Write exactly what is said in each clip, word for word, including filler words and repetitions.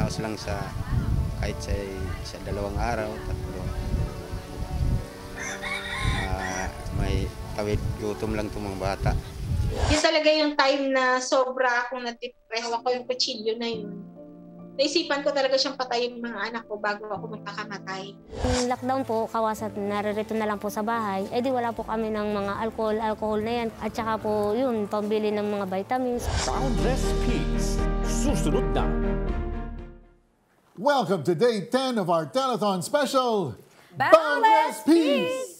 bawas lang sa kahit sa, sa dalawang araw, tatlo. Uh, may tawid gutom lang itong mga bata. Yun talaga yung time na sobra akong natipreho ako yung kutsilyo na yun. Naisipan ko talaga siyang patayin mga anak ko bago ako magpakamatay. Yung lockdown po, kawasan naririto na lang po sa bahay, eh di wala po kami ng mga alcohol, alcohol na yan. At saka po yun, pambili ng mga vitamins. Boundless Peace. Susunod na. Welcome to day ten of our telethon special, Boundless Peace!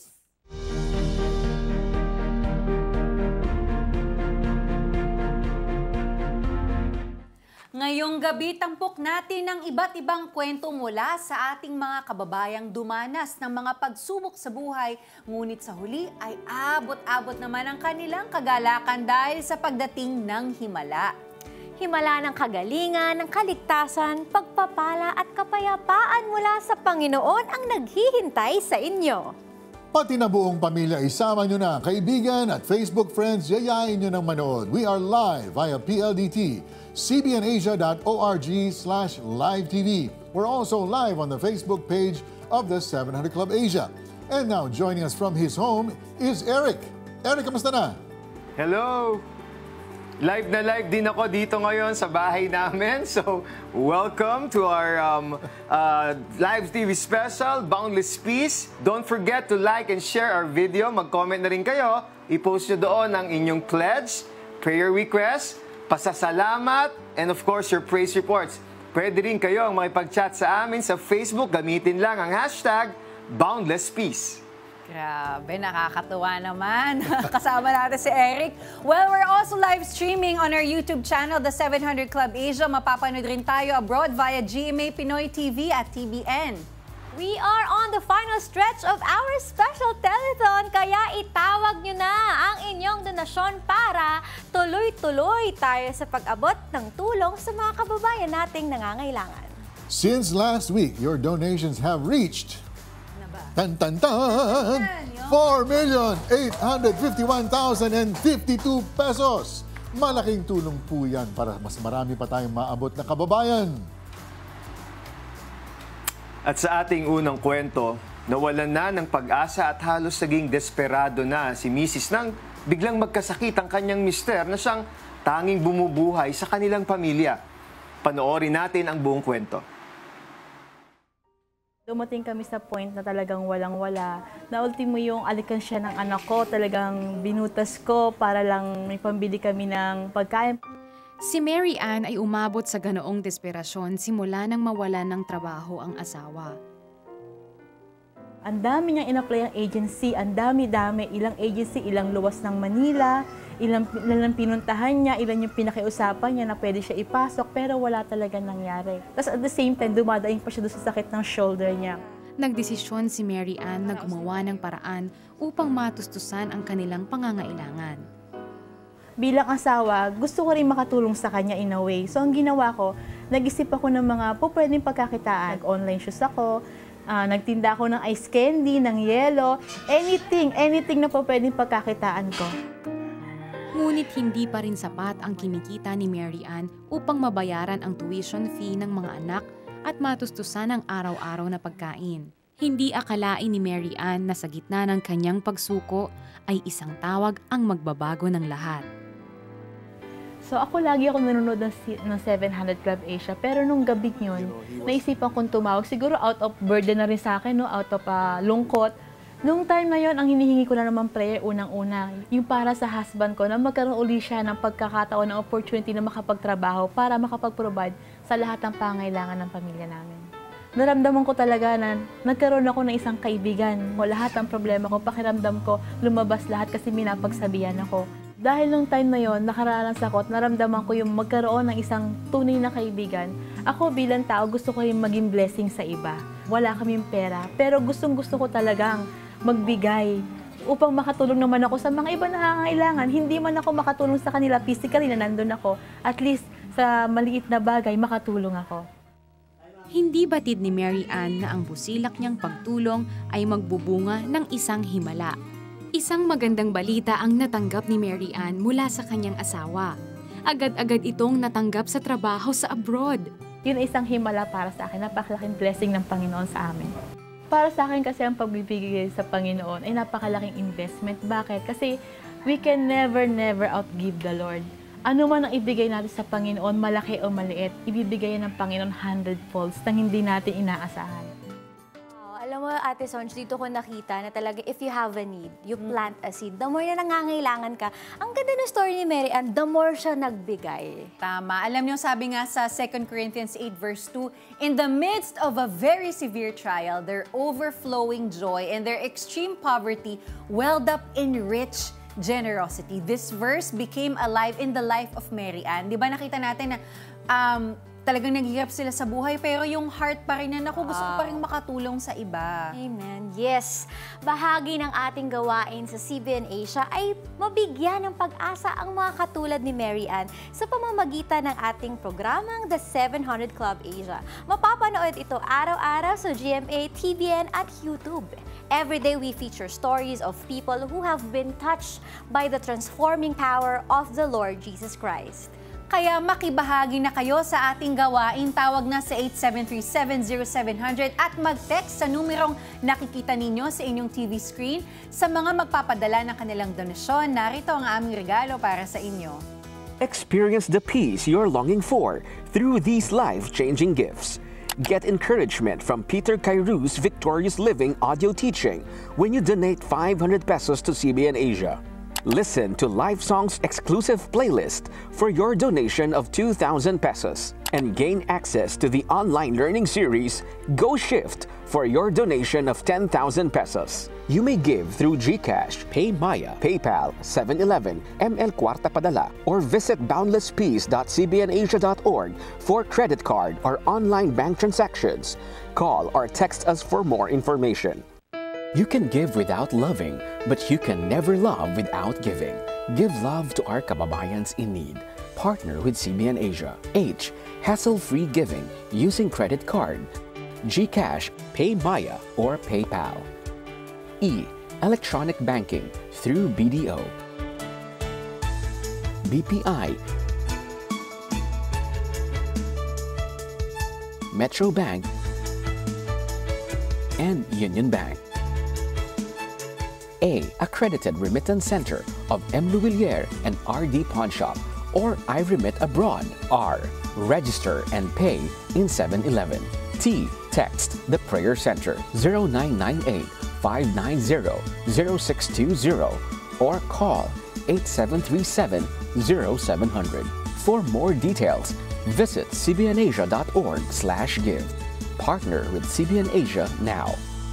Ngayong gabi, tampok natin ang iba't ibang kwento mula sa ating mga kababayang dumanas ng mga pagsubok sa buhay, ngunit sa huli ay abot-abot naman ang kanilang kagalakan dahil sa pagdating ng himala. Himala ng kagalingan, ng kaligtasan, pagpapala at kapayapaan mula sa Panginoon ang naghihintay sa inyo. Pati na buong pamilya, isama nyo na kaibigan at Facebook friends, yayain nyo ng manood. We are live via P L D T, c b n asia dot org slash live T V. We're also live on the Facebook page of the seven hundred Club Asia. And now, joining us from his home is Eric. Eric, kamusta na? Hello! Live na live din ako dito ngayon sa bahay namin. So, welcome to our um, uh, live T V special, Boundless Peace. Don't forget to like and share our video. Mag-comment na rin kayo. I-post nyo doon ang inyong pledge, prayer request, pasasalamat, and of course, your praise reports. Pwede rin kayong makipag-chat sa amin sa Facebook. Gamitin lang ang hashtag Boundless Peace. Grabe, nakakatuwa naman. Kasama natin si Eric. Well, we're also live streaming on our YouTube channel, the seven hundred Club Asia. Mapapanood rin tayo abroad via G M A Pinoy T V at T V N. We are on the final stretch of our special telethon, kaya itawag nyo na ang inyong donasyon para tuloy-tuloy tayo sa pag-abot ng tulong sa mga kababayan nating nangangailangan. Since last week, your donations have reached Tan tan tan! four million eight hundred fifty-one thousand fifty-two pesos. Malaking tulong po yan para mas marami pa tayong maabot na kababayan. At sa ating unang kwento, nawalan na ng pag-asa at halos naging desperado na si Missus nang biglang magkasakit ang kanyang mister na siyang tanging bumubuhay sa kanilang pamilya. Panoorin natin ang buong kwento. Dumating kami sa point na talagang walang-wala. Na ultimo yung alikansya ng anak ko, talagang binutas ko para lang may pambili kami ng pagkain. Si Mary Ann ay umabot sa ganoong desperasyon simula nang mawalan ng trabaho ang asawa. Ang dami niyang in-apply ang agency, ang dami-dami, ilang agency, ilang luwas ng Manila, ilang, ilang pinuntahan niya, ilan yung pinakiusapan niya na pwede siya ipasok, pero wala talaga nangyari. Tapos at the same time, dumadaing pa siya doon sa sakit ng shoulder niya. Nagdesisyon si Mary Ann na gumawa ng paraan upang matustusan ang kanilang pangangailangan. Bilang asawa, gusto ko rin makatulong sa kanya in a way. So ang ginawa ko, nag-isip ako ng mga po pwedeng pagkakitaan. Nag-online shoes ako, Uh, nagtinda ako ng ice candy, ng yelo, anything, anything na po pwedeng pagkakitaan ko. Ngunit hindi pa rin sapat ang kinikita ni Mary Ann upang mabayaran ang tuition fee ng mga anak at matustusan ang araw-araw na pagkain. Hindi akalain ni Mary Ann na sa gitna ng kanyang pagsuko ay isang tawag ang magbabago ng lahat. So ako lagi ako nanonood ng, ng seven hundred Club Asia, pero nung gabi yun, naisipan kong tumawag. Siguro out of burden na rin sa akin, no? Out of uh, lungkot. Nung time na yun, ang hinihingi ko na naman prayer unang-una, yung para sa husband ko, na magkaroon uli siya ng pagkakataon, ng opportunity na makapagtrabaho para makapag-provide sa lahat ng pangailangan ng pamilya namin. Naramdaman ko talaga na nagkaroon ako ng isang kaibigan. O lahat ng problema ko, pakiramdam ko, lumabas lahat kasi minapagsabihan ako. Dahil nung time na yon, nakaranas ako at naramdaman ko yung magkaroon ng isang tunay na kaibigan. Ako bilang tao, gusto ko rin maging blessing sa iba. Wala kaming pera, pero gustong-gusto ko talagang magbigay upang makatulong naman ako sa mga iba na nangangailangan. Hindi man ako makatulong sa kanila physically na nandun ako, at least sa maliit na bagay, makatulong ako. Hindi batid ni Mary Ann na ang busilak niyang pagtulong ay magbubunga ng isang himala. Isang magandang balita ang natanggap ni Mary Ann mula sa kanyang asawa. Agad-agad itong natanggap sa trabaho sa abroad. yun ay isang himala para sa akin. Napakalaking blessing ng Panginoon sa amin. Para sa akin kasi ang pagbibigay sa Panginoon ay napakalaking investment. Bakit? Kasi we can never, never outgive the Lord. Ano man ang ibigay natin sa Panginoon, malaki o maliit, ibibigay ng Panginoon hundredfolds nang hindi natin inaasahan. Alam mo, Ate Sonj, dito ko nakita na talaga if you have a need, you plant a seed. The more na nangangailangan ka, ang ganda ng story ni Mary Ann, the more siya nagbigay. Tama. Alam niyo, sabi nga sa Second Corinthians eight verse two, in the midst of a very severe trial, their overflowing joy and their extreme poverty welled up in rich generosity. This verse became alive in the life of Mary Ann. Di ba nakita natin na um, talagang naghihirap sila sa buhay, pero yung heart pa rin na, naku, gusto ko pa rin makatulong sa iba. Amen. Yes. Bahagi ng ating gawain sa C B N Asia ay mabigyan ng pag-asa ang mga katulad ni Mary Ann sa pamamagitan ng ating programang The seven hundred Club Asia. Mapapanood ito araw-araw sa G M A, T V N at YouTube. Every day we feature stories of people who have been touched by the transforming power of the Lord Jesus Christ. Kaya makibahagi na kayo sa ating gawain. Tawag na sa eight seven three seven zero seven zero zero at mag-text sa numerong nakikita ninyo sa inyong T V screen. Sa mga magpapadala ng kanilang donasyon, narito ang aming regalo para sa inyo. Experience the peace you're longing for through these life-changing gifts. Get encouragement from Peter Kairou's Victorious Living audio teaching when you donate five hundred pesos to C B N Asia. Listen to Live Songs exclusive playlist for your donation of two thousand pesos and gain access to the online learning series Go Shift for your donation of ten thousand pesos. You may give through GCash, PayMaya, PayPal, seven eleven, M L Kwarta Padala, or visit boundless peace dot c b n asia dot org for credit card or online bank transactions. Call or text us for more information. You can give without loving, but you can never love without giving. Give love to our kababayans in need. Partner with C B N Asia. H. Hassle-free giving using credit card, GCash, PayMaya, or PayPal. E. Electronic banking through B D O, B P I, Metro Bank, and Union Bank. A. Accredited Remittance Center of M. Luwilier and R D Pawn Shop or I Remit Abroad. R. Register and pay in seven eleven. T. Text the Prayer Center zero nine nine eight, five nine zero, zero six two zero or call eight seven three seven, zero seven zero zero. For more details, visit c b n asia dot org slash give. Partner with C B N Asia now.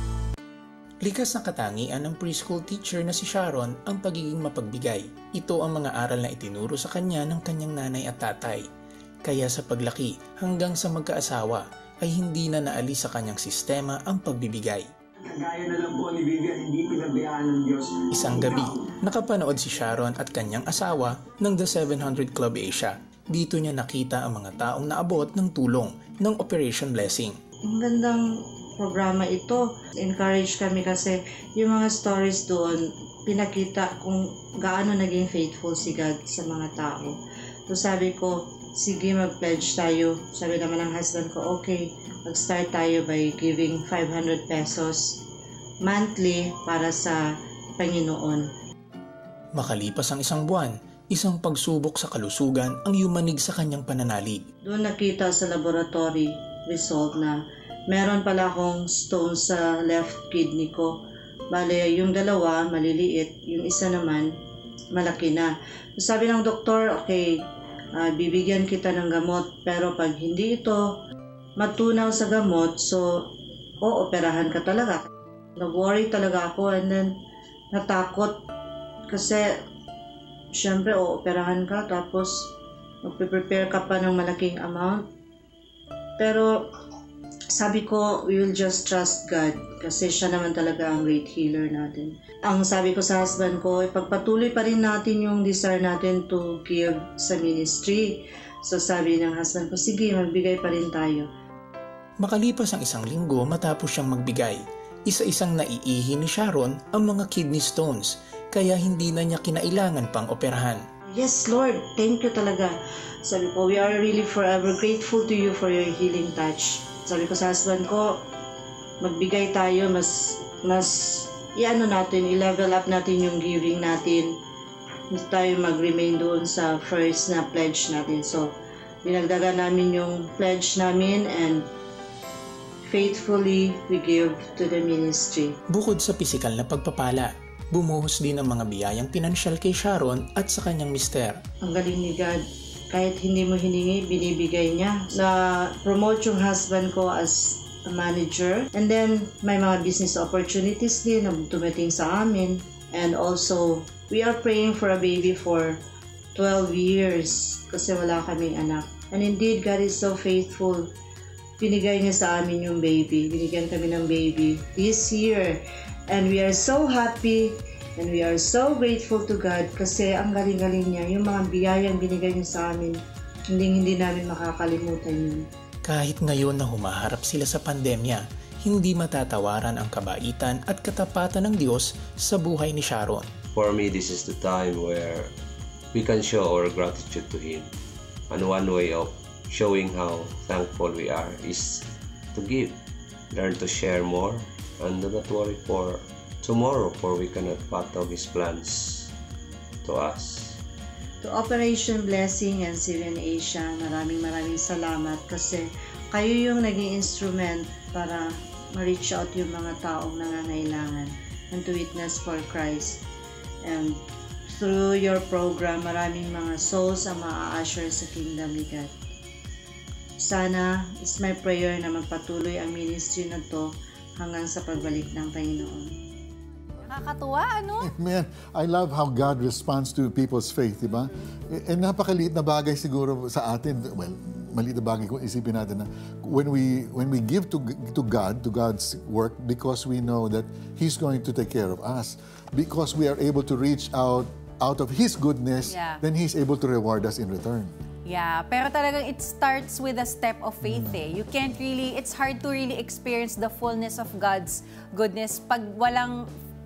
Likas na katangian ng preschool teacher na si Sharon ang pagiging mapagbigay. Ito ang mga aral na itinuro sa kanya ng kanyang nanay at tatay. Kaya sa paglaki hanggang sa magkaasawa ay hindi na naalis sa kanyang sistema ang pagbibigay. Kagaya na lang po ni Vivian, hindi pinabayaan ng Diyos. Isang gabi, nakapanood si Sharon at kanyang asawa ng The seven hundred Club Asia. Dito niya nakita ang mga taong naabot ng tulong ng Operation Blessing. Ang gandang programa ito. Encourage kami kasi yung mga stories doon, pinakita kung gaano naging faithful si God sa mga tao. So sabi ko, sige mag-pledge tayo. Sabi naman ng husband ko, okay, mag-start tayo by giving five hundred pesos monthly para sa Panginoon. Makalipas ang isang buwan, isang pagsubok sa kalusugan ang yumanig sa kanyang pananalig. Doon nakita sa laboratory result na meron pala akong stone sa left kidney ko. Bale, yung dalawa maliliit, yung isa naman malaki na. Sabi ng doktor, okay, uh, bibigyan kita ng gamot, pero pag hindi ito matunaw sa gamot, so ooperahan ka talaga. Nag-worry talaga ako and then natakot kasi syempre ooperahan ka tapos magpe-prepare ka pa ng malaking amount. Pero sabi ko, we will just trust God kasi siya naman talaga ang great healer natin. Ang sabi ko sa husband ko, ipagpatuloy pa rin natin yung desire natin to give sa ministry. So sabi ng husband ko, sige, magbigay pa rin tayo. Makalipas ang isang linggo matapos siyang magbigay, isa-isang naiihi ni Sharon ang mga kidney stones kaya hindi na niya kinailangan pang operahan. yes, Lord, thank you talaga. Sabi ko, we are really forever grateful to you for your healing touch. Sabi ko sa husband ko, magbigay tayo, mas, mas, i-ano natin, i-level up natin yung giving natin. Hindi tayo mag-remain doon sa first na pledge natin. So, dinagdagan namin yung pledge namin and faithfully we give to the ministry. Bukod sa pisikal na pagpapala, bumuhos din ang mga biyayang pinansyal kay Sharon at sa kanyang mister. Ang galing ni God. Kahit hindi mo hiningi, binibigay niya. Na-promote yung husband ko as a manager. And then, may mga business opportunities din na tumating sa amin. And also, we are praying for a baby for twelve years kasi wala kaming anak. And indeed, God is so faithful. Binigay niya sa amin yung baby. Binigyan kami ng baby this year. And we are so happy and we are so grateful to God kasi ang galing-galing niya. Yung mga biyayang binigay niya sa amin, hindi-hindi namin makakalimutan yun. Kahit ngayon na humaharap sila sa pandemya, hindi matatawaran ang kabaitan at katapatan ng Diyos sa buhay ni Sharon. For me, this is the time where we can show our gratitude to Him. And one way of showing how thankful we are is to give. Learn to share more and do not worry for tomorrow, for we cannot fathom His plans to us. To Operation Blessing and C B N Asia, maraming maraming salamat kasi kayo yung naging instrument para ma-reach out yung mga taong nangangailangan and to witness for Christ. And through your program, maraming mga souls ang maa-assure sa Kingdom ni God. Sana, it's my prayer na magpatuloy ang ministry na to hanggang sa pagbalik ng Panginoon. Nakakatuwa, ano? Man, I love how God responds to people's faith, di ba? Eh, napakaliit na bagay siguro sa atin. Well, maliit na bagay kung isipin natin na when we when we give to to God, to God's work, because we know that He's going to take care of us, because we are able to reach out out of His goodness, yeah. Then He's able to reward us in return. Yeah, pero talagang it starts with a step of faith eh. You can't really, it's hard to really experience the fullness of God's goodness pag walang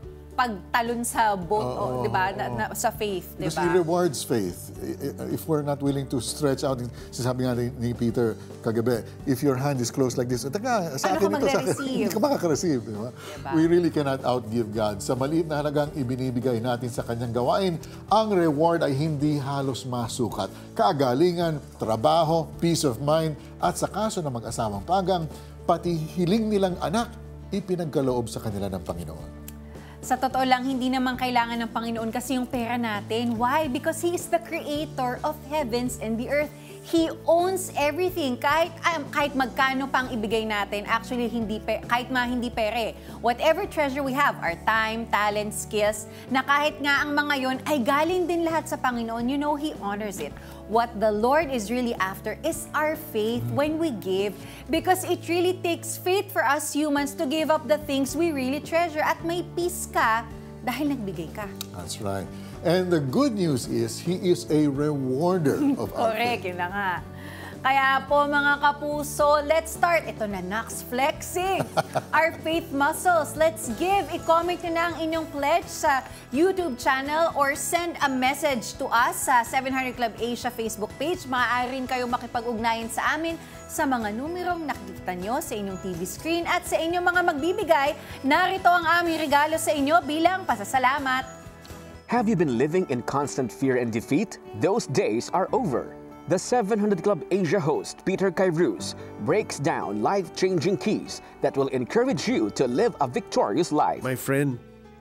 pagtalon sa boat, oh, oh, di ba, na, na, sa faith, di ba? Because He rewards faith. If we're not willing to stretch out, sasabi nga ni Peter kagabi, if your hand is closed like this, taka, sa akin ito, sa akin, hindi ka makaka-receive. Diba? Diba? We really cannot outgive God. Sa maliit na halagang ibinibigay natin sa kanyang gawain, ang reward ay hindi halos masukat. Kaagalingan, trabaho, peace of mind, at sa kaso ng mag-asawang pagang, pati hiling nilang anak, ipinagkaloob sa kanila ng Panginoon. Sa totoo lang, hindi naman kailangan ng Panginoon kasi yung pera natin. Why? Because He is the creator of heavens and the earth. He owns everything. Kahit, um, kahit magkano pang ibigay natin, actually, hindi pe, kahit ma hindi pere. Whatever treasure we have, our time, talent, skills, na kahit nga ang mga yon ay galing din lahat sa Panginoon, you know, He honors it. What the Lord is really after is our faith when we give, because it really takes faith for us humans to give up the things we really treasure, at may peace ka dahil nagbigay ka. That's right. And the good news is, He is a rewarder of our faith. Correct, yun na nga. Kaya po mga kapuso, let's start. Ito na, Nax Flexing. Our faith muscles. Let's give. I-comment nyo na ang inyong pledge sa YouTube channel or send a message to us sa seven hundred Club Asia Facebook page. Maaari rin kayong makipag-ugnayan sa amin sa mga numerong nakikita nyo sa inyong T V screen at sa inyong mga magbibigay. Narito ang aming regalo sa inyo bilang pasasalamat. Have you been living in constant fear and defeat? Those days are over. The seven hundred Club Asia host, Peter Kairus, breaks down life-changing keys that will encourage you to live a victorious life. My friend,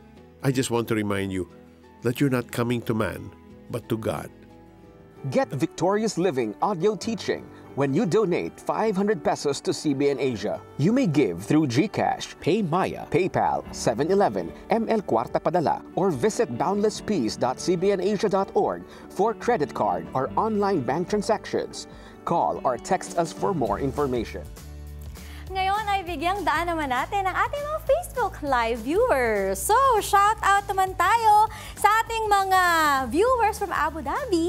I just want to remind you that you're not coming to man, but to God. Get Victorious Living audio teaching when you donate five hundred pesos to C B N Asia. You may give through GCash, PayMaya, PayPal, seven eleven, M L Kwarta Padala, or visit boundless peace dot c b n asia dot org for credit card or online bank transactions. Call or text us for more information. Ngayon ay bigyang daan naman natin ang ating mga Facebook Live viewers. So, shout out naman tayo sa ating mga viewers from Abu Dhabi,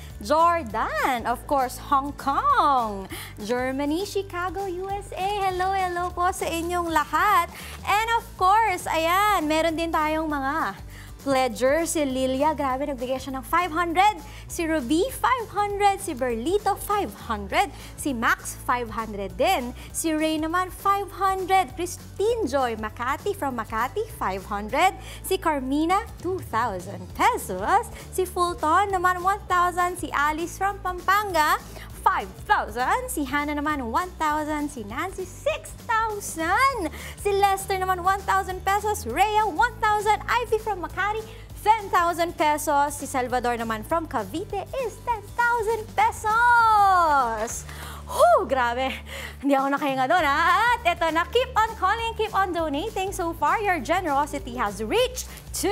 Jordan, of course, Hong Kong, Germany, Chicago, U S A. Hello, hello po sa inyong lahat. And of course, ayan, meron din tayong mga Pledger, si Lilia, grabe, nagbigay siya ng five hundred. Si Ruby, five hundred. Si Berlito, five hundred. Si Max, five hundred din. Si Ray naman, five hundred. Christine Joy Makati from Makati, five hundred. Si Carmina, two thousand pesos. Si Fulton naman, one thousand. Si Alice from Pampanga, five thousand. Si Hannah naman, one thousand. Si Nancy, six thousand. Si Lester naman, one thousand pesos. Rhea, one thousand. Ivy from Makati, ten thousand pesos. Si Salvador naman from Cavite is ten thousand pesos. Whew, grabe. Hindi ako nakahinga doon, ha? At eto na, keep on calling, keep on donating. So far, your generosity has reached to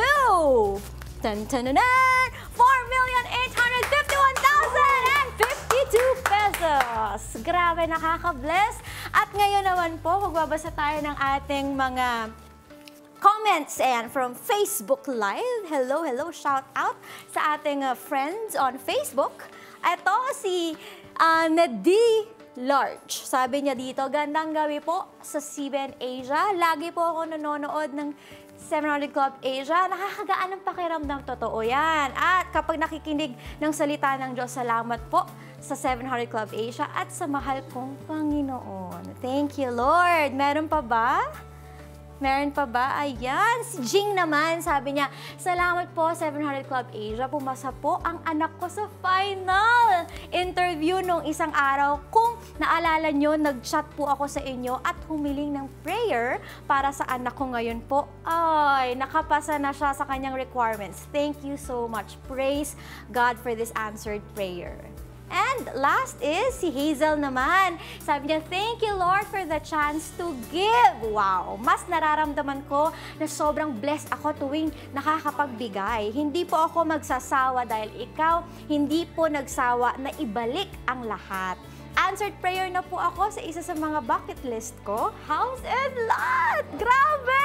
four million eight hundred fifty-one thousand fifty-two pesos. Grabe, nakaka-bless. At ngayon naman po, magbabasa tayo ng ating mga comments and from Facebook Live. Hello, hello, shout out sa ating uh, friends on Facebook. Ito si uh, Nadi Large. Sabi niya dito, gandang gabi po sa C B N Asia. Lagi po ako nanonood ng seven hundred Club Asia. Nakakagaan ng pakiramdam, totoo yan. At kapag nakikinig ng salita ng Diyos, salamat po sa seven hundred Club Asia at sa mahal kong Panginoon. Thank you, Lord. Meron pa ba? Meron pa ba? Ayan. Si Jing naman, sabi niya, salamat po, seven hundred Club Asia. Pumasa po ang anak ko sa final interview nung isang araw. Kung naalala nyo, nag-chat po ako sa inyo at humiling ng prayer para sa anak ko ngayon po. Ay, nakapasa na siya sa kanyang requirements. Thank you so much. Praise God for this answered prayer. And last is si Hazel naman. Sabi niya, thank you Lord for the chance to give. Wow! Mas nararamdaman ko na sobrang blessed ako tuwing nakakapagbigay. Hindi po ako magsasawa dahil ikaw hindi po nagsawa na ibalik ang lahat. Answered prayer na po ako sa isa sa mga bucket list ko, house and lot! Grabe!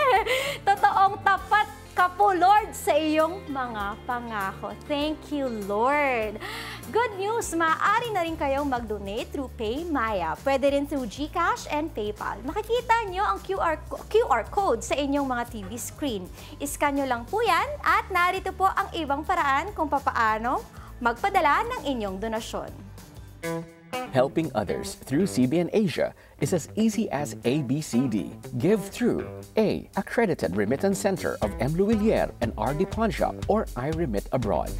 Totoong tapat ka po, Lord, sa iyong mga pangako. Thank you, Lord. Good news, maaari na rin kayong mag-donate through PayMaya. Pwede rin through GCash and PayPal. Makikita nyo ang Q R, Q R code sa inyong mga T V screen. Iscan nyo lang po yan at narito po ang ibang paraan kung papaano magpadala ng inyong donasyon. Helping others through C B N Asia is as easy as A B C D. Give through A. Accredited Remittance Center of M. Luwilier and R D Pawnshop or I Remit Abroad.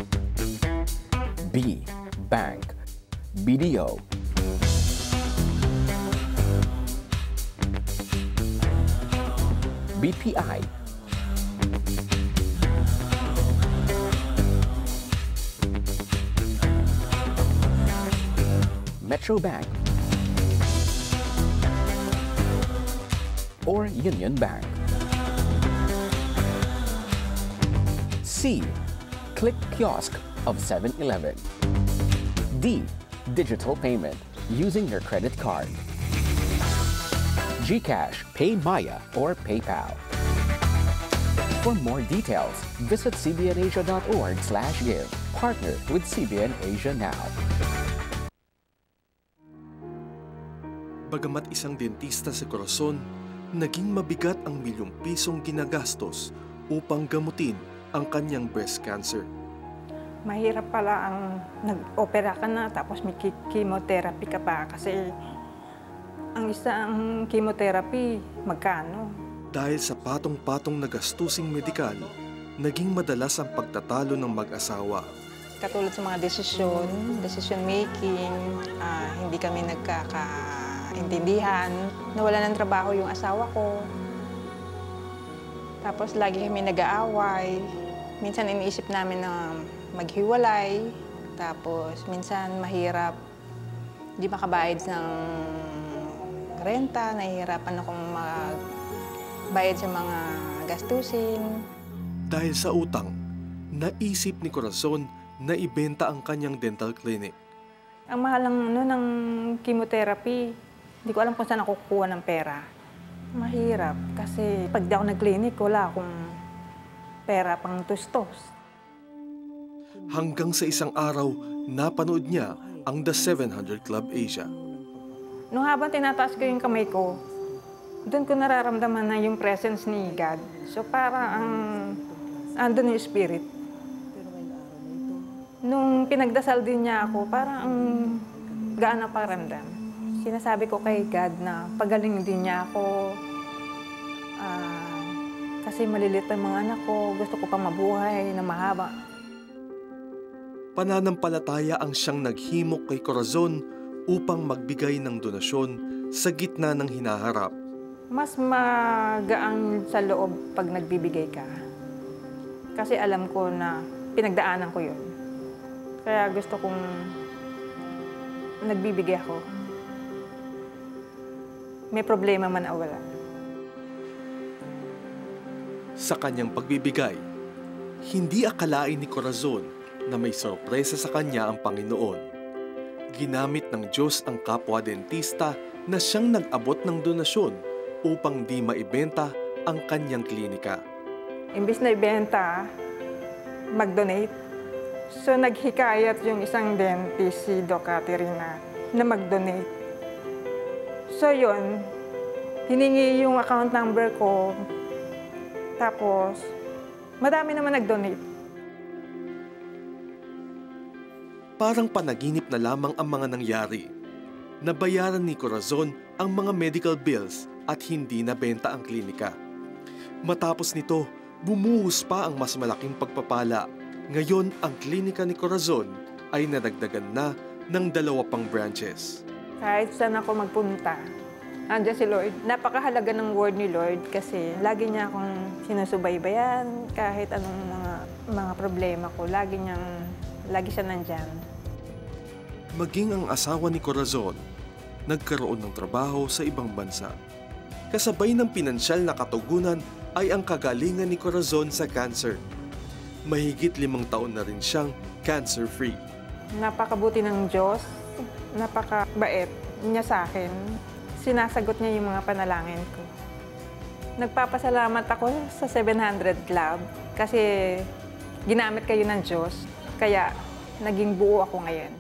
B. Bank. B D O. B P I. Metro Bank or Union Bank. C. Click Kiosk of seven eleven. D. Digital payment using your credit card. GCash, PayMaya, or PayPal. For more details, visit c b n asia dot org slash give. Partner with C B N Asia now. Bagamat isang dentista sa Corazon, naging mabigat ang milyong pisong ginagastos upang gamutin ang kanyang breast cancer. Mahirap pala ang nag-opera ka na tapos may chemotherapy ka pa kasi ang isang chemotherapy, magkano? Dahil sa patong-patong na gastusing medikal, naging madalas ang pagtatalo ng mag-asawa. Katulad sa mga desisyon, decision making, uh, hindi kami nagkaka... intindihan, nawala ng trabaho yung asawa ko. Tapos lagi kami nag-aaway. Minsan iniisip namin na maghiwalay. Tapos minsan mahirap, di makabayad ng renta, nahihirapan akong magbayad sa mga gastusin. Dahil sa utang, naisip ni Corazon na ibenta ang kanyang dental clinic. Ang mahal ng, ano, ng chemotherapy, hindi ko alam kung saan ako kukuha ng pera. Mahirap kasi pag di ako nag-clinic, wala akong pera pang tustos. Hanggang sa isang araw, napanood niya ang The seven hundred Club Asia. Nung habang tinataas ko yung kamay ko, doon ko nararamdaman na yung presence ni God. So para ang andun yung spirit. Nung pinagdasal din niya ako, parang ang gaan ang pakiramdam. Sinasabi ko kay God na pagaling din niya ako. Uh, kasi malilit pa yung mga anak ko, gusto ko pang mabuhay na mahaba. Pananampalataya ang siyang naghimok kay Corazon upang magbigay ng donasyon sa gitna ng hinaharap. Mas magaan sa loob pag nagbibigay ka. Kasi alam ko na pinagdaanan ko yun. Kaya gusto kong nagbibigay ako. May problema man o wala. Sa kanyang pagbibigay, hindi akalain ni Corazon na may sorpresa sa kanya ang Panginoon. Ginamit ng Diyos ang kapwa-dentista na siyang nag-abot ng donasyon upang di maibenta ang kanyang klinika. Imbis na ibenta, mag-donate. So naghikayat yung isang dentist, si Doc Caterina, na mag-donate. So yun, hiningi yung account number ko. Tapos, madami naman nag-donate. Parang panaginip na lamang ang mga nangyari. Nabayaran ni Corazon ang mga medical bills at hindi nabenta ang klinika. Matapos nito, bumuhos pa ang mas malaking pagpapala. Ngayon, ang klinika ni Corazon ay nadagdagan na ng dalawa pang branches. Kahit saan ako magpunta, andiyan si Lord. Napakahalaga ng word ni Lord kasi lagi niya akong sinusubaybayan. Kahit anong mga, mga problema ko, lagi, niyang, lagi siya nandyan. Maging ang asawa ni Corazon, nagkaroon ng trabaho sa ibang bansa. Kasabay ng pinansyal na katugunan ay ang kagalingan ni Corazon sa cancer. Mahigit limang taon na rin siyang cancer-free. Napakabuti ng Diyos, napakabait niya sa akin. Sinasagot niya yung mga panalangin ko. Nagpapasalamat ako sa seven hundred Club kasi ginamit kayo ng Diyos, kaya naging buo ako ngayon.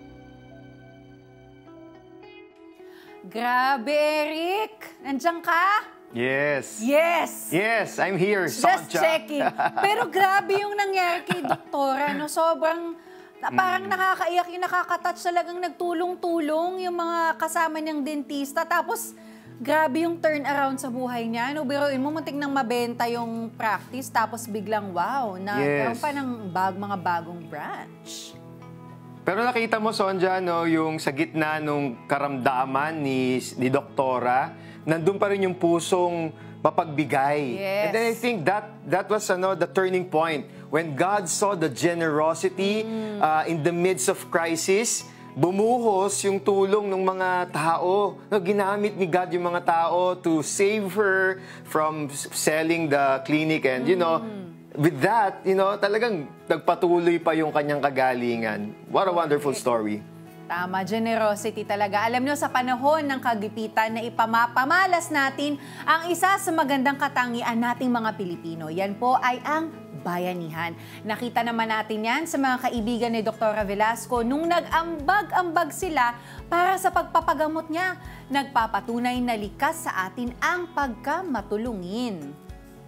Grabe, Eric! Nandiyan ka? Yes. Yes! Yes, I'm here. Just Sonja. checking. Pero grabe yung nangyari kay Doktora, no? Sobrang, parang nakakaiyak yung nakakatouch, talagang nagtulong-tulong yung mga kasama niyang dentista. Tapos, grabe yung turnaround sa buhay niya. No, biruin mo, muntik nang mabenta yung practice, tapos biglang, wow, nagkaroon Yes. pa ng bag, mga bagong branch. Pero nakita mo, Sonja, no, yung sa gitna nung karamdaman ni, ni Doktora, nandun pa rin yung pusong mapagbigay. Yes. And then I think that that was ano, the turning point. When God saw the generosity mm. uh, in the midst of crisis, bumuhos yung tulong ng mga tao. No, ginamit ni God yung mga tao to save her from selling the clinic. And, you know, with that, you know, talagang nagpatuloy pa yung kanyang kagalingan. What a wonderful story. Tama, generosity talaga. Alam nyo, sa panahon ng kagipitan na ipamapamalas natin ang isa sa magandang katangian nating mga Pilipino. Yan po ay ang bayanihan. Nakita naman natin yan sa mga kaibigan ni Doktora Velasco nung nag-ambag-ambag sila para sa pagpapagamot niya. Nagpapatunay na likas sa atin ang pagkamatulungin.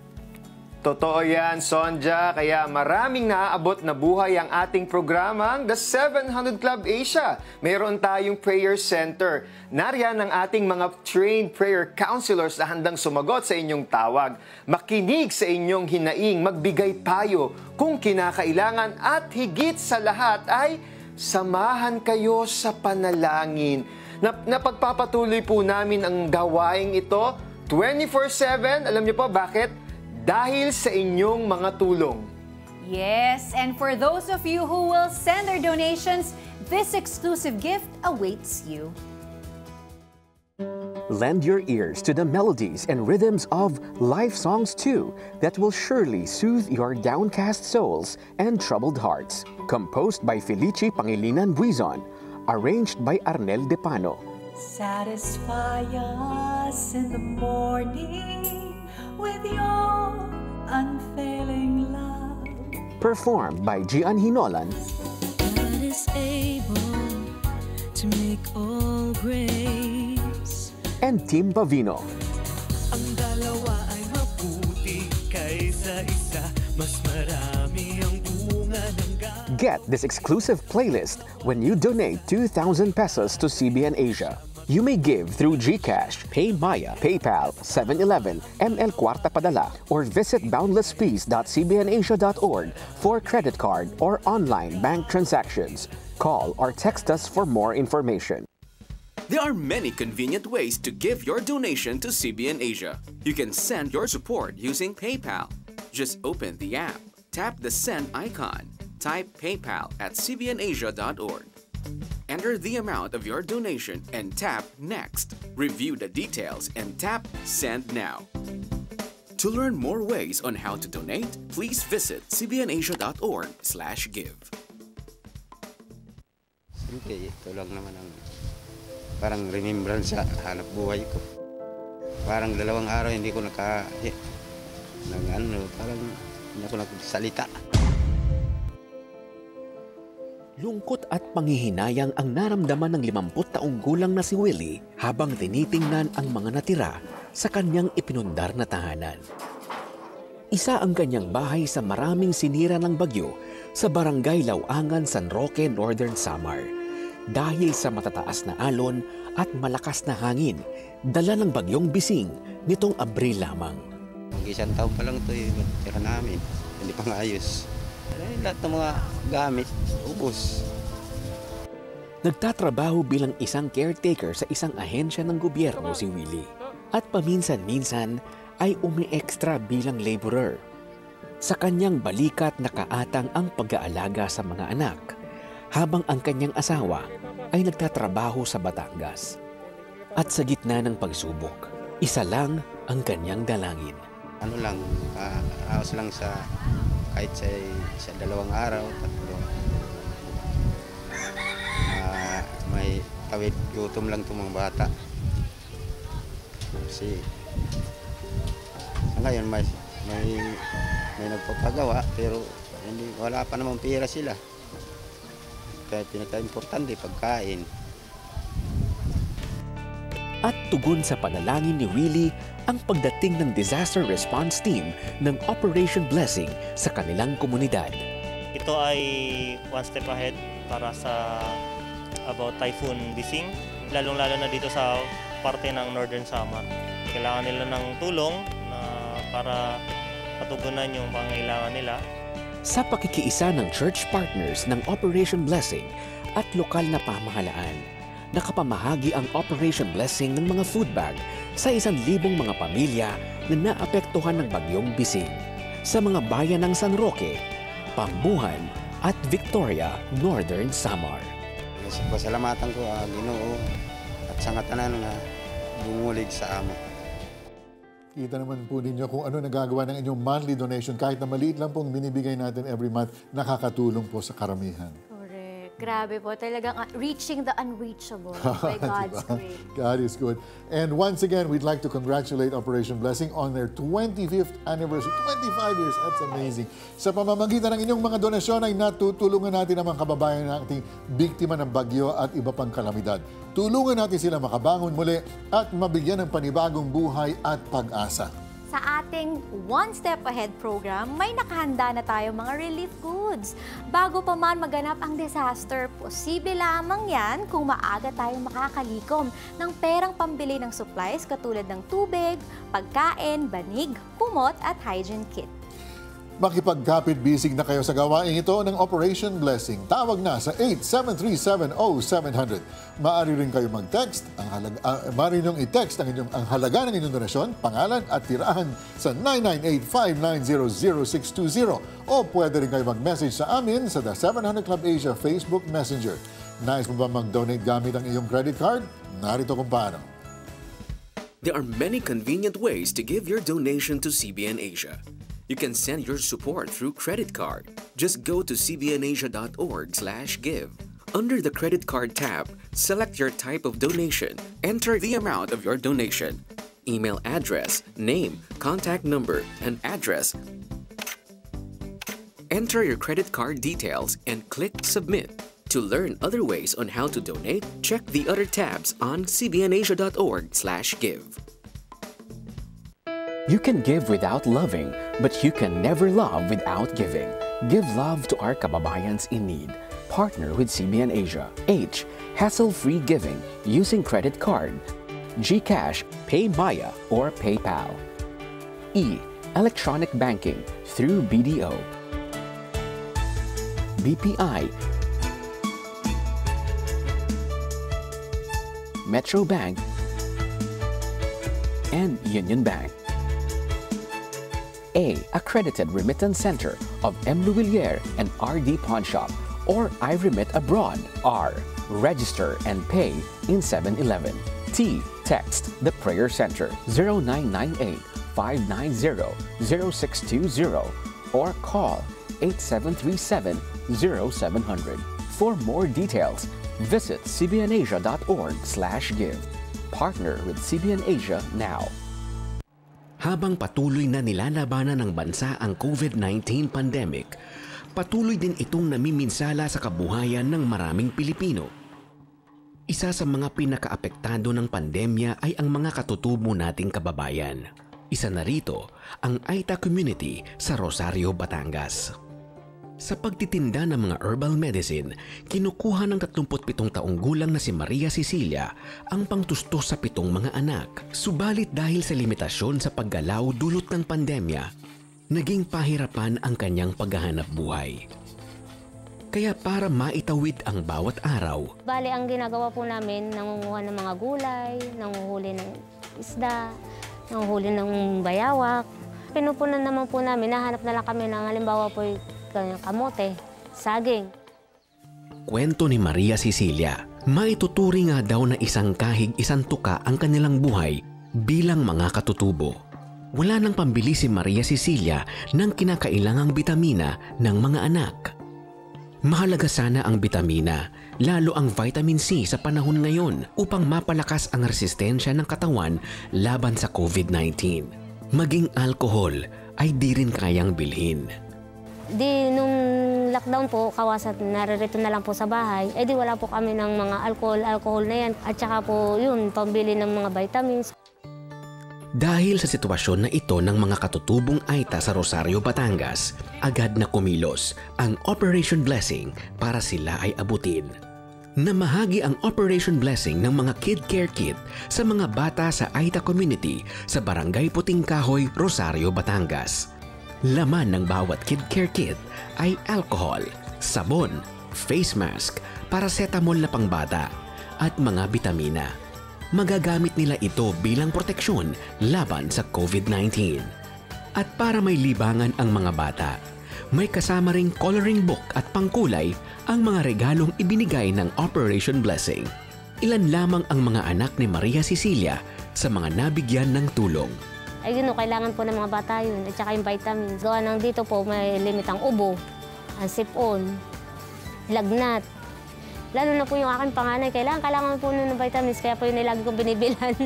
Totoo yan, Sonja. Kaya maraming naaabot na buhay ang ating programang The seven hundred Club Asia. Mayroon tayong prayer center. Nariyan ang ating mga trained prayer counselors na handang sumagot sa inyong tawag. Makinig sa inyong hinaing, magbigay payo kung kinakailangan at higit sa lahat ay samahan kayo sa panalangin. Nap napagpapatuloy po namin ang gawaing ito twenty-four seven. Alam niyo po bakit? Dahil sa inyong mga tulong. Yes, and for those of you who will send their donations, this exclusive gift awaits you. Lend your ears to the melodies and rhythms of life songs too that will surely soothe your downcast souls and troubled hearts. Composed by Felici Pangilinan Buizon, arranged by Arnel Depano. Satisfy us in the morning with your unfailing love. Performed by Gian Hinolan. God is able to make all grace. And Tim Pavino. Ang dalawa ay mabuti kaysa isa. Mas marami ang bunga ng Get this exclusive playlist when you donate two thousand pesos to C B N Asia. You may give through GCash, PayMaya, PayPal, seven eleven, M L Kwarta Padala, or visit boundless peace dot c b n asia dot org for credit card or online bank transactions. Call or text us for more information. There are many convenient ways to give your donation to C B N Asia. You can send your support using PayPal. Just open the app, tap the send icon, type PayPal at c b n asia dot org. Enter the amount of your donation and tap Next. Review the details and tap Send Now. To learn more ways on how to donate, please visit c b n asia dot org slash give. Siyempre, ito lang naman ang parang remembrance sa hanap buhay ko. Parang dalawang araw hindi ko naka... Nang ano, parang hindi ako nagsalita. Lungkot at panghihinayang ang naramdaman ng limamput taong gulang na si Willie habang tinitingnan ang mga natira sa kanyang ipinundar na tahanan. Isa ang kanyang bahay sa maraming sinira ng bagyo sa barangay Lawangan, San Roque, Northern Samar. Dahil sa matataas na alon at malakas na hangin, dala ng bagyong Bising nitong Abril lamang. Mag-isang taon pa lang ito yung tira namin, hindi pa nga ayos. Lahat ng mga gamit, ubos. Nagtatrabaho bilang isang caretaker sa isang ahensya ng gobyerno si Willie. At paminsan-minsan ay umi-extra bilang laborer. Sa kanyang balikat nakaatang ang pag-aalaga sa mga anak, habang ang kanyang asawa ay nagtatrabaho sa Batangas. At sa gitna ng pagsubok, isa lang ang kanyang dalangin. Ano lang, uh, raos lang sa kahit sa, sa dalawang araw, tatlo. Uh, may tawid gutom lang itong mga bata. Kasi ngayon may, may, may nagpapagawa pero hindi, wala pa namang pera sila. Kaya pinaka-importante pagkain. At tugon sa panalangin ni Willie ang pagdating ng disaster response team ng Operation Blessing sa kanilang komunidad. Ito ay one step ahead para sa about Typhoon Bising, lalong-lalo na dito sa parte ng Northern Samar. Kailangan nila ng tulong na para patugunan yung pangailangan nila. Sa pakikiisa ng church partners ng Operation Blessing at lokal na pamahalaan, nakapamahagi ang Operation Blessing ng mga food bag sa isang libong mga pamilya na naapektuhan ng bagyong Bising sa mga bayan ng San Roque, Pambuhan at Victoria, Northern Samar. Pasalamatan ko ang Ginoo at sa ngatanan nga bumulig sa amo. Kita naman po ninyo kung ano nagagawa ng inyong monthly donation. Kahit na maliit lang pong binibigay natin every month, nakakatulong po sa karamihan. Grabe po, talagang uh, reaching the unreachable by God's grace. God is good. And once again, we'd like to congratulate Operation Blessing on their twenty-fifth anniversary. twenty-five years, that's amazing. Sa pamamagitan ng inyong mga donasyon ay natutulungan natin ang mga kababayan nating biktima ng bagyo at iba pang kalamidad. Tulungan natin sila makabangon muli at mabigyan ng panibagong buhay at pag-asa. Sa ating One Step Ahead program, may nakahanda na tayo mga relief goods. Bago pa man maganap ang disaster, posible lamang yan kung maaga tayong makakalikom ng perang pambili ng supplies katulad ng tubig, pagkain, banig, kumot at hygiene kit. Makipagkapit-bisig na kayo sa gawain ito ng Operation Blessing. Tawag na sa eight seven three seven zero seven zero zero. Maaari rin kayo mag-text, ang halaga, uh, maaari niyong i-text ang, inyong, ang halaga ng inyong donasyon, pangalan at tirahan sa nine nine eight five nine zero zero six two zero o pwede rin kayo mag-message sa amin sa The seven hundred Club Asia Facebook Messenger. Nais mo ba mag-donate gamit ang iyong credit card? Narito kung paano. There are many convenient ways to give your donation to C B N Asia. You can send your support through credit card. Just go to c b n asia dot org slash give. Under the credit card tab, select your type of donation. Enter the amount of your donation. Email address, name, contact number, and address. Enter your credit card details and click Submit. To learn other ways on how to donate, check the other tabs on c b n asia dot org slash give. You can give without loving But you can never love without giving. Give love to our kababayans in need. Partner with C B N Asia. H. Hassle-free giving using credit card, GCash, PayMaya, or PayPal. E. Electronic banking through B D O. B P I, Metro Bank, and Union Bank. A. Accredited remittance center of M. Luwilier and R D Pawn Shop, or I Remit Abroad. R. Register and pay in seven eleven. T. Text the Prayer Center zero nine nine eight, five nine zero, zero six two zero or call eight seven three seven, zero seven zero zero. For more details, visit c b n asia dot org slash give. Partner with C B N Asia now. Habang patuloy na nilalabanan ng bansa ang COVID nineteen pandemic, patuloy din itong namiminsala sa kabuhayan ng maraming Pilipino. Isa sa mga pinakaapektado ng pandemya ay ang mga katutubo nating kababayan. Isa na rito ang Aita community sa Rosario, Batangas. Sa pagtitinda ng mga herbal medicine, kinukuha ng tatlumput pitong taong gulang na si Maria Cecilia ang pangtustos sa pitong mga anak. Subalit dahil sa limitasyon sa paggalaw dulot ng pandemya, naging pahirapan ang kanyang paghahanap buhay. Kaya para maitawid ang bawat araw, Bali, ang ginagawa po namin, nangunguha ng mga gulay, nanguhuli ng isda, nanguhuli ng bayawak. Pinupunan naman po namin, nahanap na lang kami ng halimbawa po kamote, saging. kwento ni Maria Cecilia, maituturi nga daw na isang kahig isang tuka ang kanilang buhay bilang mga katutubo. Wala nang pambili si Maria Cecilia ng kinakailangang bitamina ng mga anak. Mahalaga sana ang bitamina, lalo ang vitamin C sa panahon ngayon upang mapalakas ang resistensya ng katawan laban sa COVID nineteen. Maging alcohol ay di rin kayang bilhin. Di nung lockdown po, kawasan naririto na lang po sa bahay, eh di wala po kami ng mga alcohol, alcohol na yan. At saka po yun, pambili ng mga vitamins. Dahil sa sitwasyon na ito ng mga katutubong Aita sa Rosario, Batangas, agad na kumilos ang Operation Blessing para sila ay abutin. Namahagi ang Operation Blessing ng mga Kid Care Kit sa mga bata sa Aita community sa Barangay Puting Kahoy, Rosario, Batangas. Laman ng bawat Kid Care Kit ay alcohol, sabon, face mask, paracetamol na pangbata at mga bitamina. Magagamit nila ito bilang proteksyon laban sa COVID nineteen. At para may libangan ang mga bata, may kasama ring coloring book at pangkulay ang mga regalong ibinigay ng Operation Blessing. Ilan lamang ang mga anak ni Maria Cecilia sa mga nabigyan ng tulong. Ay yun, no, kailangan po ng mga bata yun, at saka yung vitamins. Gawa ng dito po, may limit ang ubo, ang sipon, lagnat. Lalo na po yung aking panganay, kailangan, kailangan po nun ng vitamins, kaya po yun ay lagi kong binibilan.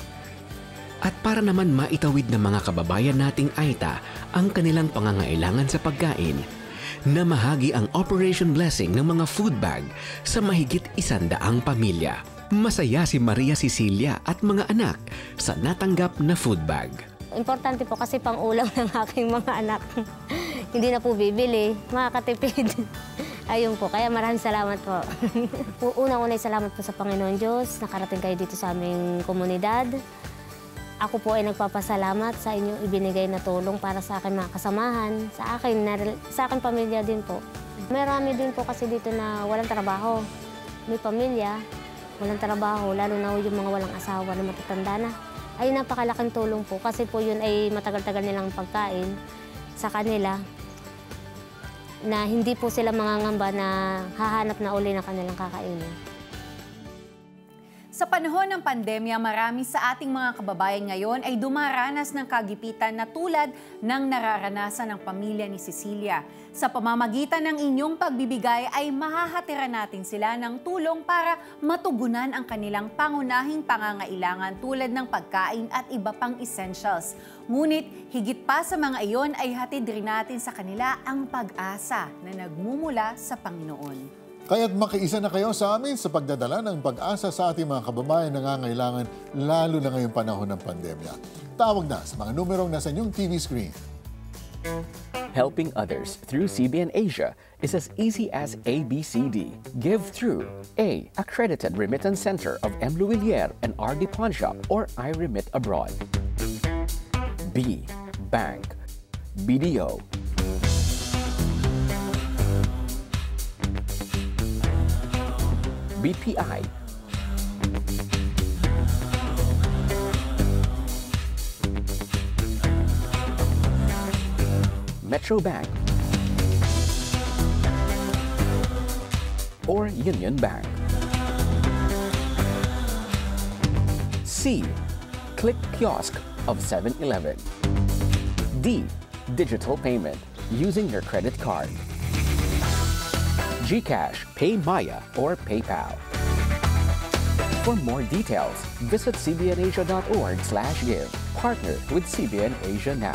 At para naman maitawid ng mga kababayan nating Aita ang kanilang pangangailangan sa pagkain, namahagi ang Operation Blessing ng mga food bag sa mahigit isandaang pamilya. Masaya si Maria Cecilia at mga anak sa natanggap na food bag. Importante po kasi pang ulam ng aking mga anak. Hindi na po bibili, makakatipid. Ayun po, kaya maraming salamat po. Unang-unay salamat po sa Panginoon Diyos, nakarating kayo dito sa aming komunidad. Ako po ay nagpapasalamat sa inyong ibinigay na tulong para sa aking mga kasamahan, sa akin, sa aking pamilya din po. Marami din po kasi dito na walang trabaho. May pamilya, walang trabaho, lalo na yung mga walang asawa na matatanda na. Ay napakalaking tulong po kasi po yun ay matagal-tagal nilang pagkain sa kanila na hindi po sila mangangamba na hahanap na uli ng kanilang kakainin. Sa panahon ng pandemya, marami sa ating mga kababayan ngayon ay dumaranas ng kagipitan na tulad ng nararanasan ng pamilya ni Cecilia. Sa pamamagitan ng inyong pagbibigay ay mahahatira natin sila ng tulong para matugunan ang kanilang pangunahing pangangailangan tulad ng pagkain at iba pang essentials. Ngunit higit pa sa mga iyon ay hatid rin natin sa kanila ang pag-asa na nagmumula sa Panginoon. Kaya't makiisa na kayo sa amin sa pagdadala ng pag-asa sa ating mga kababayan na nangangailangan lalo na ngayong panahon ng pandemya. Tawag na sa mga numerong nasa inyong T V screen. Helping others through C B N Asia is as easy as A B C D. Give through A. Accredited Remittance Center of M. Luwilier and R D Pawn Shop or I Remit Abroad. B. Bank. B D O. B P I. Metro Bank or Union Bank. C. Click Kiosk of seven eleven. D. Digital payment using your credit card. GCash, PayMaya, or PayPal. For more details, visit c b n asia dot org slash give. Partner with C B N Asia now.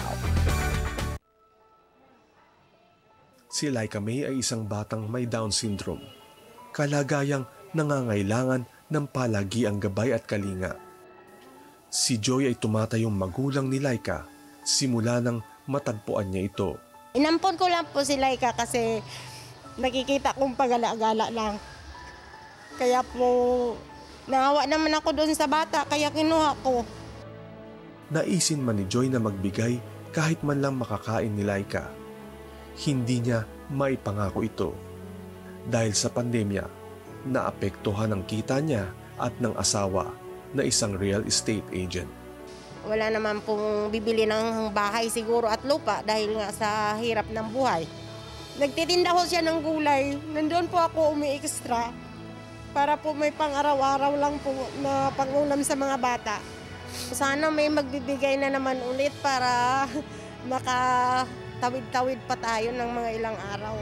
Si Laika May ay isang batang may Down syndrome. Kalagayang nangangailangan ng palagiang gabay at kalinga. Si Joy ay tumatayong magulang ni Laika simula nang matagpuan niya ito. Inampon ko lang po si Laika kasi nakikita kong pagala-gala lang. Kaya po, naawa naman ako doon sa bata kaya kinuha ko. Naisin man ni Joy na magbigay kahit man lang makakain ni Laika. Hindi niya maipangako ito dahil sa pandemya naapektuhan ang kita niya at ng asawa na isang real estate agent. Wala naman pong bibili ng bahay siguro at lupa dahil nga sa hirap ng buhay. Nagtitinda ho siya ng gulay. Nandun po ako umi-extra para po may pang-araw-araw lang po na pang-ulam sa mga bata. Sana may magbibigay na naman ulit para maka tawid-tawid pa tayo ng mga ilang araw.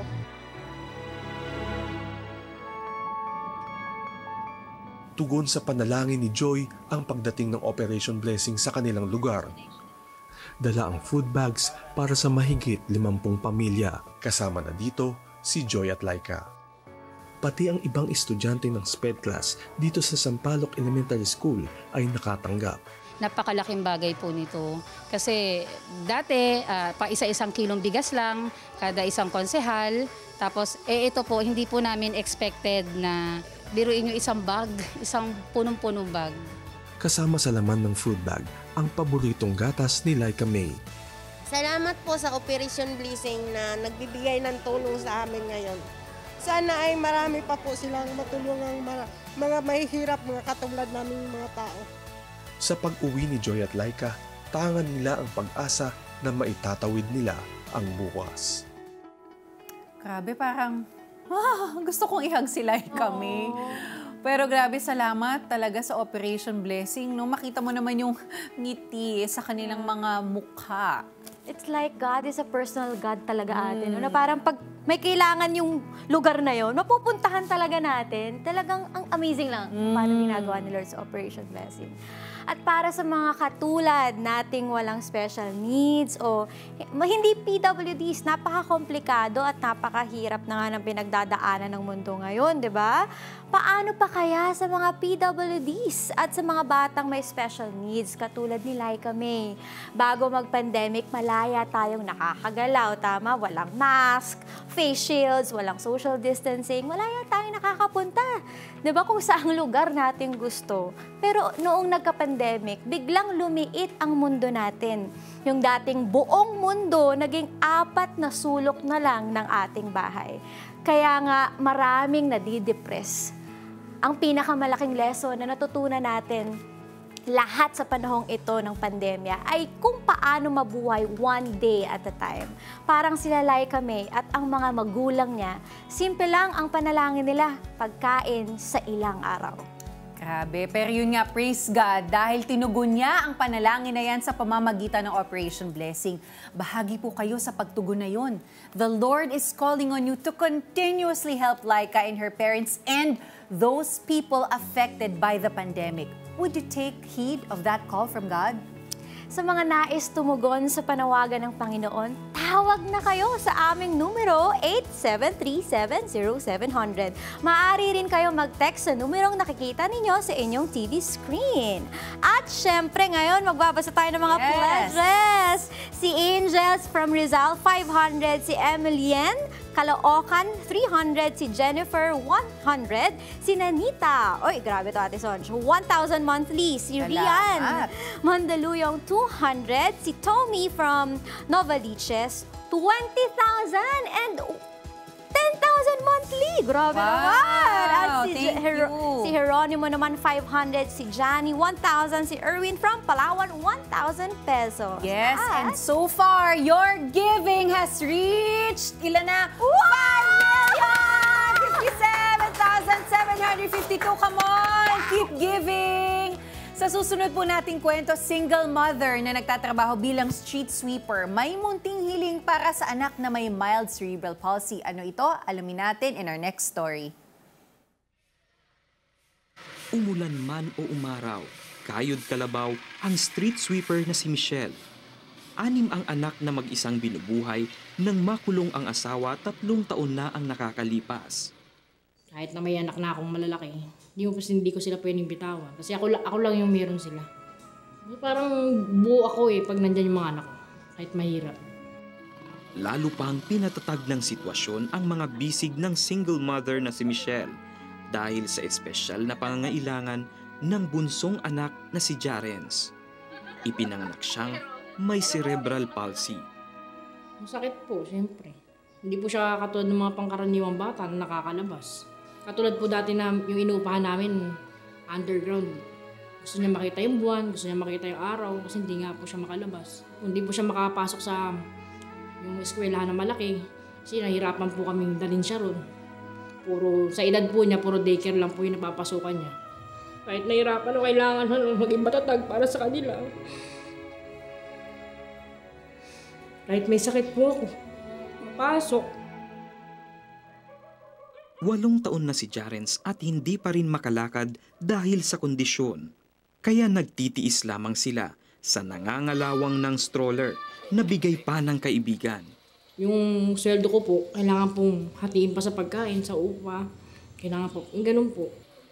Tugon sa panalangin ni Joy ang pagdating ng Operation Blessing sa kanilang lugar. Dala ang food bags para sa mahigit limampung pamilya. Kasama na dito si Joy at Laika. Pati ang ibang estudyante ng SPED class dito sa Sampaloc Elementary School ay nakatanggap. Napakalaking bagay po nito. Kasi dati, uh, pa isa-isang kilong bigas lang, kada isang konsehal. Tapos, eh ito po, hindi po namin expected na biruin nyo isang bag, isang punong-punong bag. Kasama sa laman ng food bag, ang paboritong gatas ni Laika May. Salamat po sa Operation Blessing na nagbibigay ng tulong sa amin ngayon. Sana ay marami pa po silang matulungang mga mahihirap, mga katulad naming mga tao. Sa pag-uwi ni Joy at Laika, tangan nila ang pag-asa na maitatawid nila ang bukas. Grabe, parang ah, gusto kong ihag si Laika May. Pero grabe, salamat talaga sa Operation Blessing. No? Makita mo naman yung ngiti sa kanilang mga mukha. It's like God is a personal God talaga atin. Mm. No? Na parang pag may kailangan yung lugar na yon, mapupuntahan talaga natin. Talagang ang amazing lang mm. paano ginagawa ni Lord sa Operation Blessing. At para sa mga katulad nating walang special needs o hindi P W Ds, napaka-komplikado at napakahirap na nga ng pinagdadaanan ng mundo ngayon, di ba? Paano pa kaya sa mga P W Ds at sa mga batang may special needs katulad ni Laika May? Bago mag-pandemic, malaya tayong nakakagalaw, tama? Walang mask, face shields, walang social distancing, malaya tayong nakakapunta. Di ba kung saang lugar natin gusto? Pero noong nagka-pandemic, biglang lumiit ang mundo natin. Yung dating buong mundo, naging apat na sulok na lang ng ating bahay. Kaya nga maraming nadidepress. Ang pinakamalaking lesson na natutunan natin lahat sa panahong ito ng pandemya ay kung paano mabuhay one day at a time. Parang sila Laika May at ang mga magulang niya, simple lang ang panalangin nila, pagkain sa ilang araw. Grabe, pero yun nga, praise God, dahil tinugon niya ang panalangin na yan sa pamamagitan ng Operation Blessing. Bahagi po kayo sa pagtugon na yun. The Lord is calling on you to continuously help Laika and her parents and those people affected by the pandemic. Would you take heed of that call from God? Sa mga nais tumugon sa panawagan ng Panginoon, tawag na kayo sa aming numero eight seven three seven zero seven zero zero. Maaari rin kayo mag-text sa numerong nakikita ninyo sa inyong T V screen. At syempre ngayon, magbabasa tayo ng mga Yes. pledges. Si Angels from Rizal, five hundred. Si Emilien Caloocan, three hundred. Si Jennifer, one hundred. Si Nanita, oy, grabe to Ate Sonj, one thousand monthly. Si Salamat. Rian Mandaluyong, two hundred. Si Tommy from Novaliches, twenty thousand. And ten thousand monthly. Grabe Wow, naman. At si, thank Her- you. si Geronimo naman, five hundred. Si Johnny, one thousand. Si Erwin from Palawan, one thousand pesos. Yes, At and so far, your giving has reached, ilan na? five million! fifty-seven thousand seven hundred fifty-two. Come on! Keep giving! Sa susunod po nating kwento, single mother na nagtatrabaho bilang street sweeper. May munting hiling para sa anak na may mild cerebral palsy. Ano ito? Alamin natin in our next story. Umulan man o umaraw, kayod kalabaw ang street sweeper na si Michelle. Anim ang anak na mag-isang binubuhay nang makulong ang asawa, tatlong taon na ang nakakalipas. Kahit na may anak na akong malalaki, hindi, mo, hindi ko sila pwedeng bitawan. Kasi ako, ako lang yung meron sila. Parang buo ako eh pag nandyan yung mga anak ko. Kahit mahirap. Lalo pang pinatatag ng sitwasyon ang mga bisig ng single mother na si Michelle dahil sa espesyal na pangangailangan ng bunsong anak na si Jarens. Ipinanganak siyang may cerebral palsy. Masakit po, siyempre. Hindi po siya katulad ng mga pangkaraniwang bata na nakakalabas. Katulad po dati na yung inuupahan namin, underground. Gusto niya makita yung buwan, gusto niya makita yung araw, kasi hindi nga po siya makalabas. Hindi po siya makapasok sa yung eskwelahan na malaki, kasi nahirapan po kaming dalhin siya ron. Puro, sa edad po niya, puro daycare lang po yung napapasukan niya. Kahit nahirapan, kailangan maging matatag para sa kanila. Kahit may sakit po ako, mapasok. Walong taon na si Jarens at hindi pa rin makalakad dahil sa kondisyon. Kaya nagtitiis lamang sila sa nangangalawang ng stroller na bigay pa ng kaibigan. Yung sweldo ko po, kailangan pong hatiin pa sa pagkain, sa upa. Kailangan po, yung ganun po.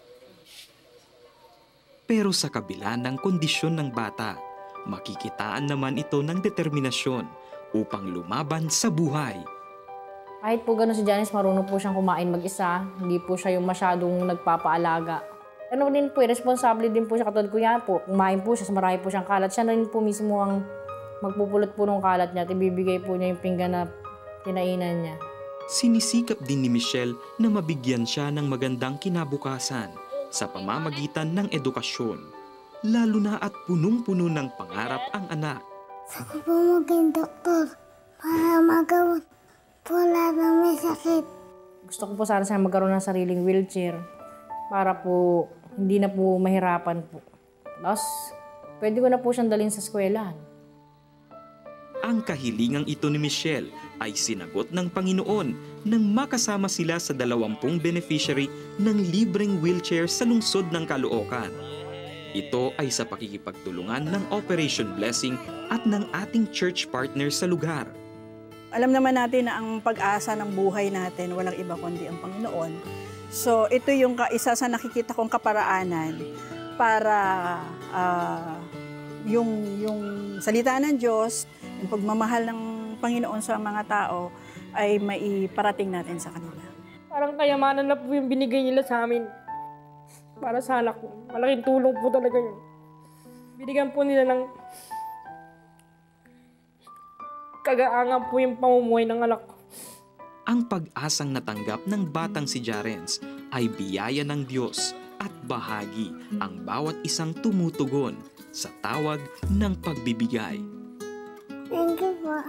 Pero sa kabila ng kondisyon ng bata, makikitaan naman ito ng determinasyon upang lumaban sa buhay. Kahit po gano'n si Janice, marunong po siyang kumain mag-isa. Hindi po siya yung masyadong nagpapaalaga. Ano din po, responsable din po siya. Katulad ko yan po, kumain po siya, marami po siyang kalat. Siya na rin po mismo ang magpupulot po ng kalat niya at ibibigay po niya yung pinggan na kinainan niya. Sinisikap din ni Michelle na mabigyan siya ng magandang kinabukasan sa pamamagitan ng edukasyon. Lalo na at punong-puno ng pangarap ang anak. Saka po maging doktor para magawa wala na may sakit. Gusto ko po sana siya magkaroon ng sariling wheelchair para po hindi na po mahirapan po. Tapos, pwede ko na po siyang dalhin sa eskwelahan. Ang kahilingang ito ni Michelle ay sinagot ng Panginoon nang makasama sila sa dalawampung beneficiary ng libreng wheelchair sa lungsod ng Caloocan. Ito ay sa pakikipagtulungan ng Operation Blessing at ng ating church partner sa lugar. Alam naman natin na ang pag-asa ng buhay natin, walang iba kundi ang Panginoon. So ito yung isa sa nakikita kong kaparaanan para uh, yung, yung salita ng Diyos, yung pagmamahal ng Panginoon sa mga tao ay maiparating natin sa kanila. Parang kayamanan na po yung binigay nila sa amin. Para sa anak ko. Malaking tulong po talaga yun. Binigyan po nila ng kagaangan po yung pamumuhay ng anak ko. Ang pag-asang natanggap ng batang si Jarens ay biyaya ng Diyos at bahagi ang bawat isang tumutugon sa tawag ng pagbibigay. Thank you po.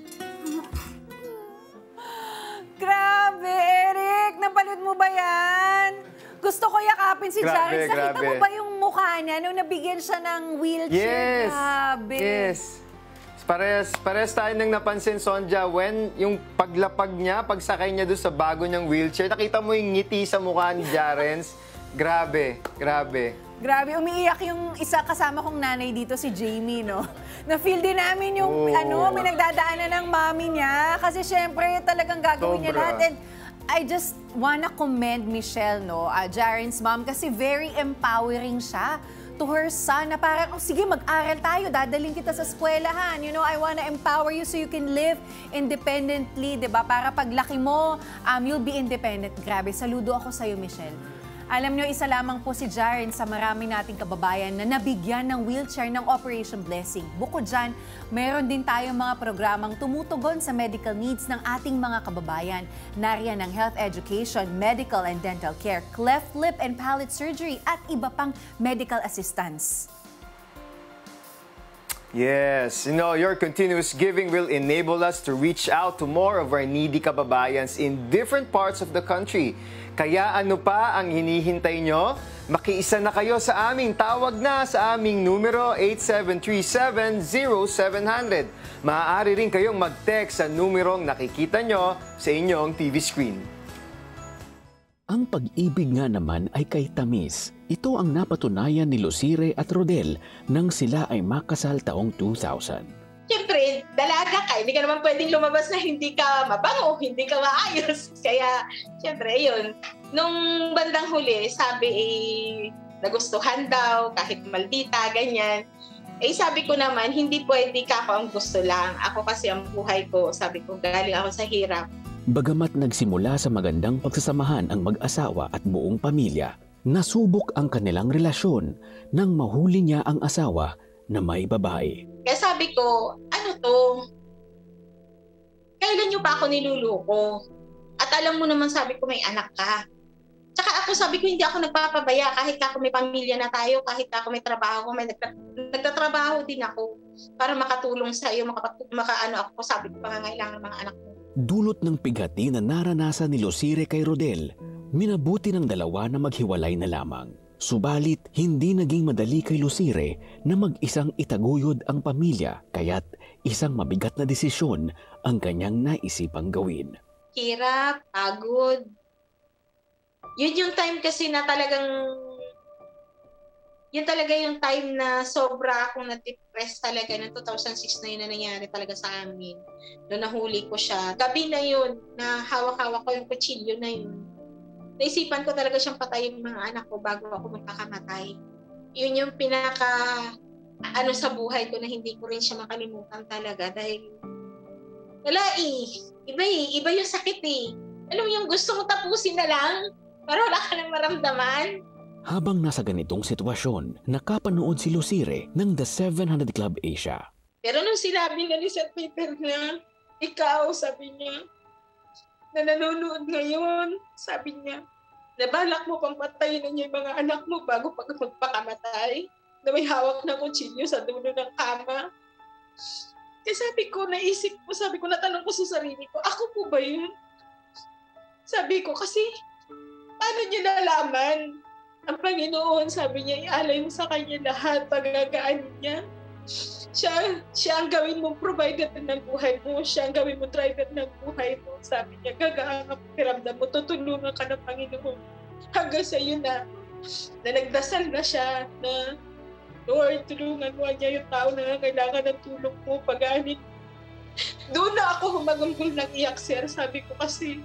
Grabe, Eric! Napanood mo ba yan? Gusto ko yakapin si Grabe, Jarens. Nakita grabe. mo ba yung mukha niya nung nabigyan siya ng wheelchair? Yes! Grabe. Yes! Parehas, parehas tayo nang napansin, Sonja, when yung paglapag niya, pagsakay niya doon sa bago niyang wheelchair, nakita mo yung ngiti sa mukha ni Jarens. Grabe, grabe. Grabe, umiiyak yung isa kasama kong nanay dito, si Jamie, no? Na-feel din namin yung, Oh. ano, may nagdadaanan ng mami niya. Kasi syempre, talagang gagawin niya Sobra. lahat. And I just wanna commend Michelle, no? Uh, Jaren's mom, kasi very empowering siya to her son na parang, oh, sige, mag-aral tayo, dadaling kita sa eskwelahan. You know, I wanna empower you so you can live independently, di ba? Para paglaki mo, um, you'll be independent. Grabe, saludo ako sa'yo, Michelle. Alam nyo, isa lamang po si Jaren sa marami nating kababayan na nabigyan ng wheelchair ng Operation Blessing. Bukod dyan, meron din tayong mga programang tumutugon sa medical needs ng ating mga kababayan. Nariyan ang health education, medical and dental care, cleft lip and palate surgery at iba pang medical assistance. Yes, you know, your continuous giving will enable us to reach out to more of our needy kababayans in different parts of the country. Kaya ano pa ang hinihintay nyo? Makiisa na kayo sa aming tawag na sa aming numero eight seven three seven zero seven zero zero. Maaari rin kayong mag-text sa numerong nakikita nyo sa inyong T V screen. Ang pag-ibig nga naman ay kay tamis. Ito ang napatunayan ni Lucire at Rodel nang sila ay makasal taong two thousand. Siyempre, dalaga ka. Hindi ka naman pwedeng lumabas na hindi ka mabango, hindi ka maayos. Kaya, siyempre, yun. Nung bandang huli, sabi eh, nagustuhan daw, kahit maldita, ganyan. Eh, sabi ko naman, hindi pwede ka ako ang gusto lang. Ako kasi ang buhay ko, sabi ko, galing ako sa hirap. Bagamat nagsimula sa magandang pagsasamahan ang mag-asawa at buong pamilya, nasubok ang kanilang relasyon nang mahuli niya ang asawa na may babae. Kaya sabi ko, ano to? Kailan niyo pa ako niluluko? At alam mo naman, sabi ko, may anak ka. Tsaka ako, sabi ko, hindi ako nagpapabaya. Kahit ako may pamilya na tayo, kahit ako may trabaho, may nagta- nagtatrabaho din ako para makatulong sa iyo, maka, maka ano ako, sabi ko, pangangailangan ng mga anak ko. Dulot ng pigati na naranasan ni Lucire kay Rodel, minabuti ng dalawa na maghiwalay na lamang. Subalit, hindi naging madali kay Lucire na mag-isang itaguyod ang pamilya, kaya't isang mabigat na desisyon ang kanyang naisipang gawin. Hirap, pagod. Yun yung time kasi na talagang, yun talaga yung time na sobra akong na-depress talaga. Noong two thousand six na yun na nangyari talaga sa amin. Noong nahuli ko siya. Gabi na yun, na hawak-hawak ko yung kutsilyo na yun. Naisipan ko talaga siyang patayin mga anak ko bago ako magpakamatay. Yun yung pinaka, ano sa buhay ko na hindi ko rin siya makalimutan talaga dahil wala eh. Iba eh. Iba yung sakit eh. Alam mo yung gusto mo tapusin na lang para wala ka nang maramdaman. Habang nasa ganitong sitwasyon, nakapanood si Lucire ng The seven hundred Club Asia. Pero nung sinabi na ni Sir Peter na, ikaw, sabi niya, na nanonood ngayon, sabi niya, nabalak mo pang patayin na niya yung mga anak mo bago pag magpakamatay, na may hawak na kutsilyo sa dulo ng kama. Kaya sabi ko, naisip ko, sabi ko, natanong ko sa sarili ko, ako po ba yun? Sabi ko, kasi, paano niya nalaman? Ang Panginoon, sabi niya, ialay mo sa kanya lahat, pagagaan niya. Siya, siya ang gawin mong provider ng buhay mo. Siya ang gawin mong driver ng buhay mo. Sabi niya, gagaan ang piramdam mo. Tutulungan ka ng Panginoon. Hanggang sa iyo na, na nagdasal na siya na, Lord, tulungan mo niya yung tao na kailangan ng tulong mo. Pagaanin. Doon na ako humagulgul ng iyak, sir. Sabi ko kasi,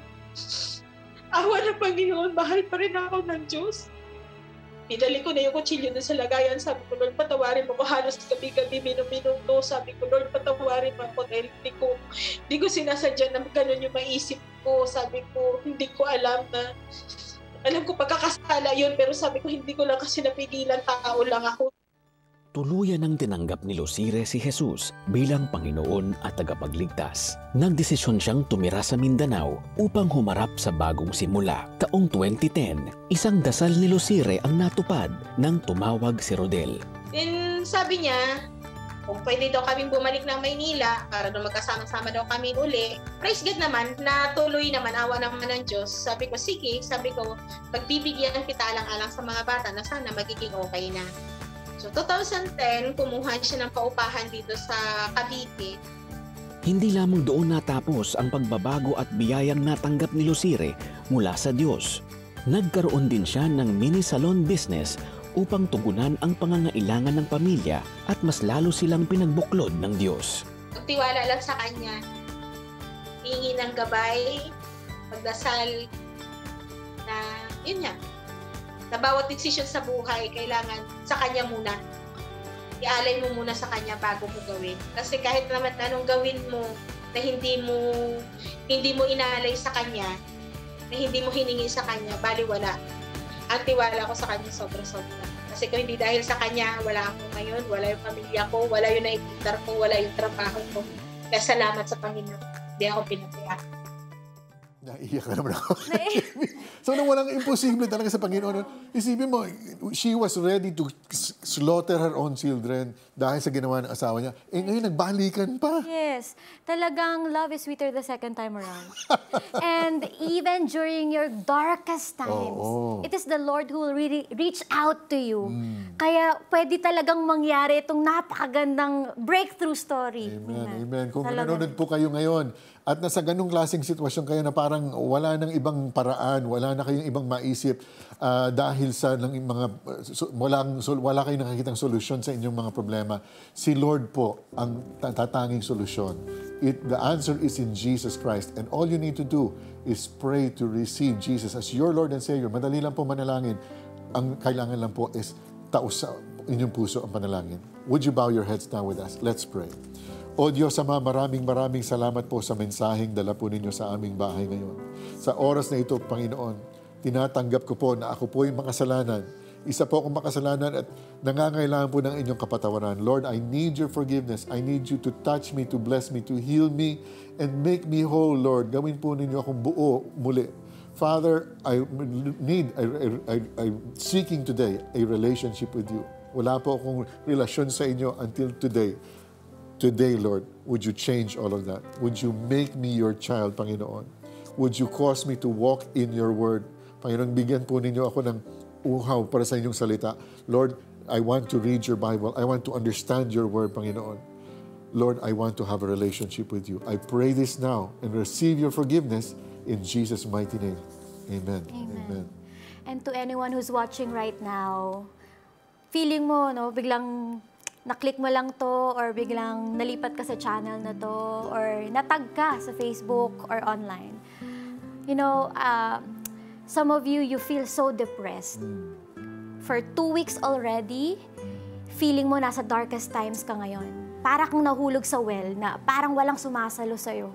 awa ng Panginoon, mahal pa rin ako ng Diyos. Pinali ko na yung kutsilyo na sa lagayan. Sabi ko, Lord, patawarin mo ko. Halos gabi-gabi, minum-minuto. Sabi ko, Lord, patawarin mo ako dahil hindi ko, hindi ko sinasadya na gano'n yung maisip ko. Sabi ko, hindi ko alam na, alam ko pagkakasala yun, pero sabi ko, hindi ko lang kasi napigilan, tao lang ako. Tuluyan nang tinanggap ni Lucire si Jesus bilang Panginoon at tagapagligtas. Nagdesisyon siyang tumira sa Mindanao upang humarap sa bagong simula. Taong twenty ten, isang dasal ni Lucire ang natupad nang tumawag si Rodel. Then sabi niya, kung pwede daw kaming bumalik ng Maynila para daw magkasama-sama daw kami uli. Praise God naman, natuloy naman, awa naman ng Diyos. Sabi ko, sige, sabi ko, pagbibigyan kita alang-alang sa mga bata na sana magiging okay na. So, two thousand ten, kumuha siya ng paupahan dito sa Cavite. Hindi lamang doon natapos ang pagbabago at biyayang natanggap ni Lucire mula sa Diyos. Nagkaroon din siya ng mini salon business upang tugunan ang pangangailangan ng pamilya at mas lalo silang pinagbuklod ng Diyos. Magtiwala lang sa Kanya. Hingi ng gabay, magdasal na, yun nga, na bawat desisyon sa buhay, kailangan sa Kanya muna. Ialay mo muna sa Kanya bago mo gawin. Kasi kahit naman anong gawin mo na hindi mo hindi mo inalay sa Kanya, na hindi mo hiningi sa Kanya, baliwala. Ang tiwala ko sa Kanya sobra-sobra. Kasi kung hindi dahil sa Kanya, wala ako ngayon, wala yung pamilya ko, wala yung naipundar ko, wala yung trabaho ko. Kaya salamat sa Panginoon. Hindi ako pinataya. Naiiyak ka naman ako. So, nang walang imposible talaga sa Panginoon, isipin mo, she was ready to slaughter her own children dahil sa ginawa ng asawa niya. Eh, ngayon, nagbalikan pa. Yes. Talagang love is sweeter the second time around. And even during your darkest times, oh, oh. it is the Lord who will really reach out to you. Mm. Kaya pwede talagang mangyari itong napakagandang breakthrough story. Amen, amen. Kung nanonood po kayo ngayon, at nasa ganung klaseng sitwasyon kayo na parang wala nang ibang paraan, wala na kayong ibang maisip uh, dahil sa ng mga uh, walang wala kayong nakikitang solusyon sa inyong mga problema, si Lord po ang tatanging solusyon. It the answer is in Jesus Christ, and all you need to do is pray to receive Jesus as your Lord and Savior. Madali lang po manalangin. Ang kailangan lang po is taos sa inyong puso ang panalangin. Would you bow your heads now with us? Let's pray. O Diyos Ama, maraming maraming salamat po sa mensaheng dala po ninyo sa aming bahay ngayon. Sa oras na ito, Panginoon, tinatanggap ko po na ako po yung makasalanan. Isa po akong makasalanan at nangangailangan po ng inyong kapatawaran. Lord, I need your forgiveness. I need you to touch me, to bless me, to heal me, and make me whole, Lord. Gawin po ninyo akong buo muli. Father, I need, I, I, I, I'm seeking today a relationship with you. Wala po akong relasyon sa inyo until today. Today, Lord, would you change all of that? Would you make me your child, Panginoon? Would you cause me to walk in your word? Panginoon, bigyan po ninyo ako ng uhaw para sa inyong salita. Lord, I want to read your Bible. I want to understand your word, Panginoon. Lord, I want to have a relationship with you. I pray this now and receive your forgiveness in Jesus' mighty name. Amen. Amen. Amen. And to anyone who's watching right now, feeling mo, no, biglang naklik mo lang to or biglang nalipat ka sa channel na to or natag ka sa Facebook or online. You know, uh, some of you, you feel so depressed. For two weeks already, feeling mo nasa darkest times ka ngayon. Para kang nahulog sa well na parang walang sumasalo sa'yo.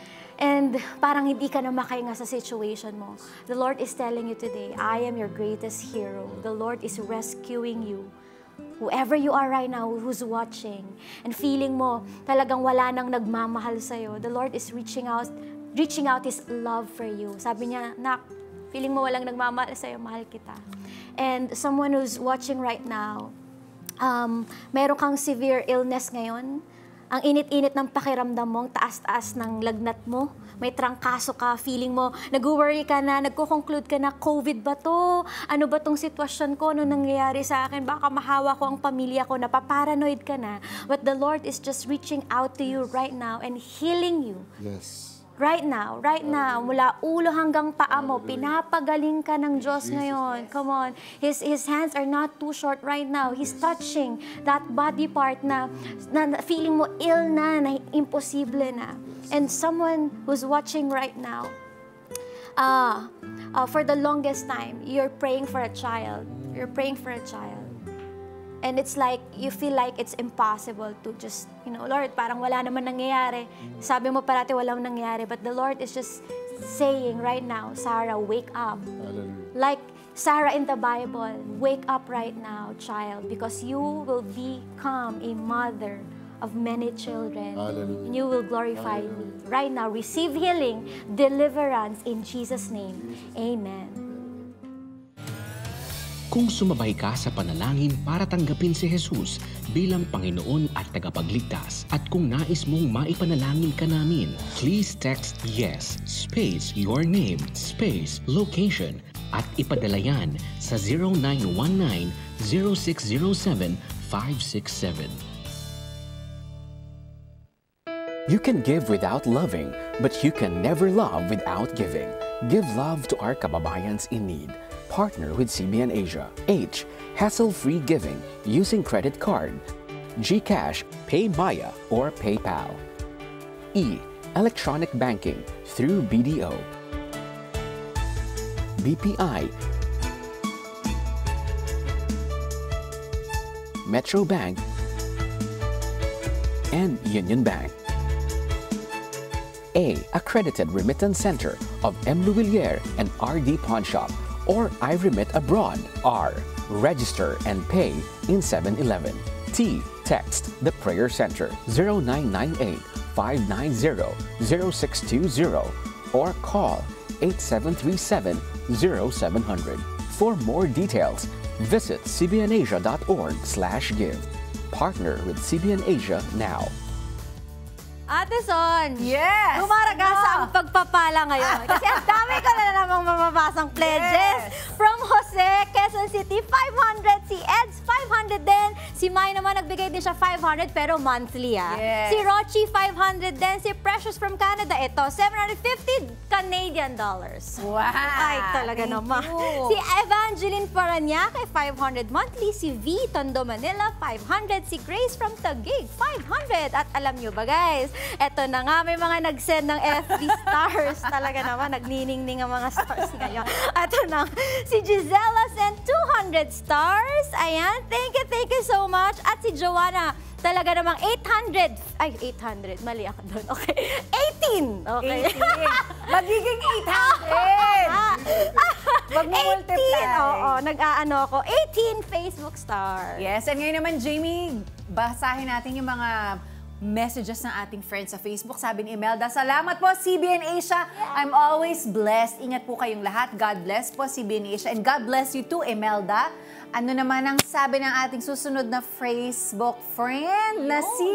And parang hindi ka na makahinga sa situation mo. The Lord is telling you today, I am your greatest hero. The Lord is rescuing you. Whoever you are right now who's watching and feeling mo talagang wala nang nagmamahal sa'yo, the Lord is reaching out, reaching out His love for you. Sabi niya, nak, feeling mo walang nagmamahal sa'yo, mahal kita. And someone who's watching right now, um, meron kang severe illness ngayon, ang init-init ng pakiramdam mo, ang taas-taas ng lagnat mo, may trangkaso ka, feeling mo, nag-worry ka na, nagko-conclude ka na, COVID ba to? Ano ba tong sitwasyon ko? Ano nangyayari sa akin? Baka mahawa ko ang pamilya ko, napaparanoid ka na. But the Lord is just reaching out to you right now and healing you. Yes. Right now, right now, mula ulo hanggang paa mo, pinapagaling ka ng Diyos ngayon. Come on. His, his hands are not too short right now. He's touching that body part na, na feeling mo ill na, na imposible na. And someone who's watching right now, uh, uh, for the longest time, you're praying for a child. You're praying for a child. And it's like, you feel like it's impossible to just, you know, Lord, parang wala naman nangyayari. Sabi mo parati walang nangyayari. But the Lord is just saying right now, Sarah, wake up. Hallelujah. Like Sarah in the Bible, wake up right now, child, because you will become a mother of many children. Hallelujah. And you will glorify Hallelujah. me. Right now, receive healing, deliverance in Jesus' name. Amen. Kung sumabay ka sa panalangin para tanggapin si Jesus bilang Panginoon at tagapagligtas at kung nais mong maipanalangin ka namin, please text YES, space, your name, space, location at ipadala yan sa zero nine one nine, zero six zero seven, five six seven. You can give without loving, but you can never love without giving. Give love to our kababayans in need. Partner with C B N Asia. H. Hassle-free giving using credit card, GCash, PayMaya, or PayPal. E. Electronic banking through B D O. B P I, Metro Bank, and Union Bank. A. Accredited remittance center of M. Luwilier and R D Pawn Shop, or I Remit Abroad. R. Register and pay in seven eleven. T. Text the Prayer Center zero nine nine eight, five nine zero, zero six two zero or call eight seven three seven, zero seven zero zero. For more details, visit c b n asia dot org slash give. Partner with C B N Asia now. Ate Son, yes! Dumaragasa ang pagpapala ngayon. Kasi ang dami ko na namang mababasang pledges. Yes. From Jose, Quezon City, five hundred. Si Eds, five hundred din. Si Mai naman, nagbigay din siya five hundred pero monthly ah. Yes. Si Rochi, five hundred din. Si Precious from Canada, ito, seven hundred fifty Canadian dollars. Wow! Ay, talaga Thank naman. you. Si Evangeline Paranaque, five hundred monthly. Si V, Tondo, Manila, five hundred. Si Grace from Taguig, five hundred. At alam nyo ba guys, eto na nga, may mga nag-send ng F B stars. Talaga naman, nagniningning ang mga stars ngayon. Eto na, si Gisela sent two hundred stars. Ayan, thank you, thank you so much. At si Joanna, talaga namang eight hundred. Ay, eight hundred. Mali ako doon. Okay. eighteen. Okay. eighteen. Magiging eight hundred. Mag-multiply. Oo, nag-aano ako. eighteen Facebook stars. Yes, and ngayon naman, Jamie, basahin natin yung mga messages ng ating friends sa Facebook. Sabi ni Imelda, salamat po C B N Asia. I'm always blessed. Ingat po kayong lahat. God bless po C B N Asia. And God bless you too, Imelda. Ano naman ang sabi ng ating susunod na Facebook friend na si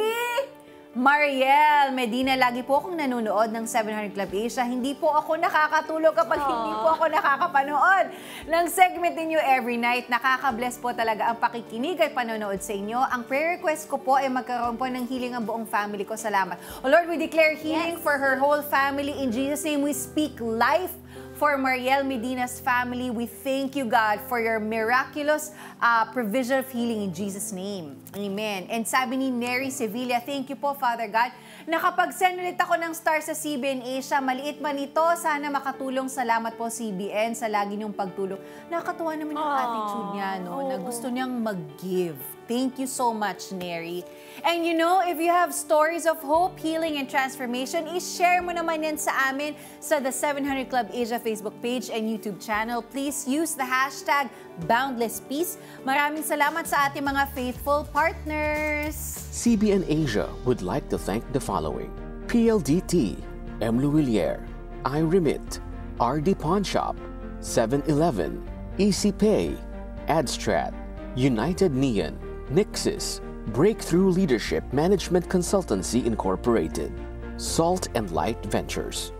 Mariel Medina? Lagi po akong nanonood ng seven hundred Club Asia. Hindi po ako nakakatulog kapag Aww. hindi po ako nakakapanood ng segment ninyo every night. Nakaka-bless po talaga ang pakikinig at panonood sa inyo. Ang prayer request ko po ay magkaroon po ng healing ang buong family ko. Salamat. O Lord, we declare healing yes. for her whole family. In Jesus' name, we speak life for Mariel Medina's family. We thank you, God, for your miraculous uh, provision of healing in Jesus' name. Amen. And sabi ni Neri Sevilla, thank you po, Father God. Nakapag-send ulit ako ng star sa C B N Asia. Maliit man ito, sana makatulong. Salamat po, C B N, sa lagi niyong pagtulong. Nakakatuwa naman yung Aww. attitude niya, no? Na gusto niyang mag-give. Thank you so much, Neri. And you know, if you have stories of hope, healing, and transformation, i-share mo naman yan sa amin sa the seven hundred Club Asia Facebook page and YouTube channel. Please use the hashtag Boundless Peace. Maraming salamat sa ating mga faithful partners. C B N Asia would like to thank the following: P L D T, M. Luwilier, I Remit, R D Pawn Shop, seven eleven, Easy Pay, Adstrat, United Neon, Nixis, Breakthrough Leadership Management Consultancy Incorporated, Salt and Light Ventures.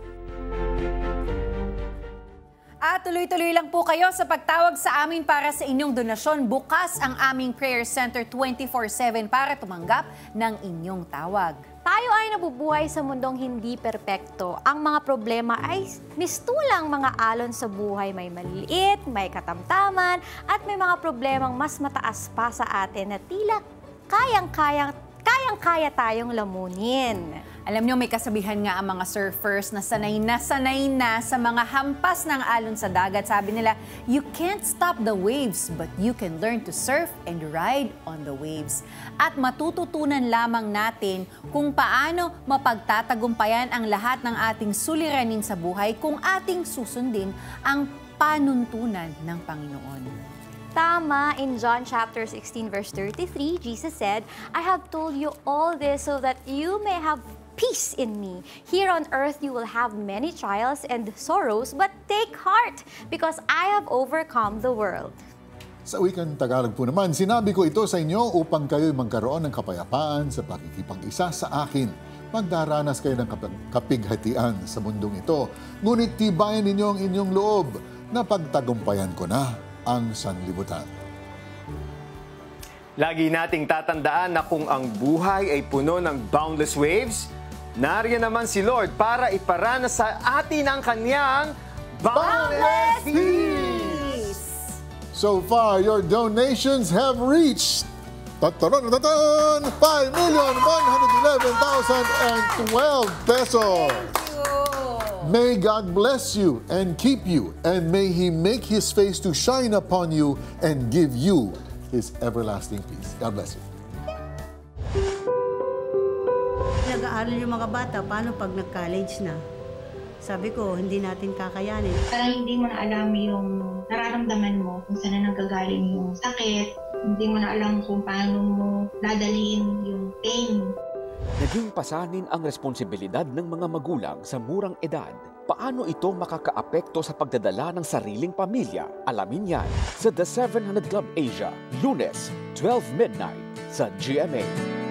At tuloy-tuloy lang po kayo sa pagtawag sa amin para sa inyong donasyon. Bukas ang aming prayer center twenty-four seven para tumanggap ng inyong tawag. Tayo ay nabubuhay sa mundong hindi perpekto. Ang mga problema ay mistulang mga alon sa buhay. May maliit, may katamtaman, at may mga problemang mas mataas pa sa atin na tila kayang-kayang, kayang-kaya tayong lamunin. Alam nyo, may kasabihan nga ang mga surfers na sanay na sanay na sa mga hampas ng alon sa dagat. Sabi nila, you can't stop the waves, but you can learn to surf and ride on the waves. At matututunan lamang natin kung paano mapagtatagumpayan ang lahat ng ating suliranin sa buhay kung ating susundin ang panuntunan ng Panginoon. Tama, in John chapter sixteen verse thirty-three, Jesus said, I have told you all this so that you may have peace in me. Here on earth you will have many trials and sorrows, but take heart because I have overcome the world. Sa wikang Tagalog po naman, sinabi ko ito sa inyo upang kayo'y magkaroon ng kapayapaan sa pakikipag-isa sa akin. Magdaranas kayo ng kapighatian sa mundong ito, ngunit tibayan ninyo ang inyong loob na pagtagumpayan ko na ang sanlibutan. Lagi nating tatandaan na kung ang buhay ay puno ng boundless waves, nariyan naman si Lord para iparanas sa atin ang kanyang boundless peace! So far, your donations have reached five million one hundred eleven thousand twelve pesos. May God bless you and keep you, and may He make His face to shine upon you and give you His everlasting peace. God bless you. Nag-aaral yung mga bata, paano pag nag-college na? Sabi ko, hindi natin kakayanin. Parang hindi mo na alam yung nararamdaman mo, kung saan na nanggagaling yung sakit. Hindi mo na alam kung paano mo dadalhin yung pain. Naging pasanin ang responsibilidad ng mga magulang sa murang edad. Paano ito makakaapekto sa pagdadala ng sariling pamilya? Alamin yan sa The seven hundred Club Asia, Lunes, twelve midnight sa G M A.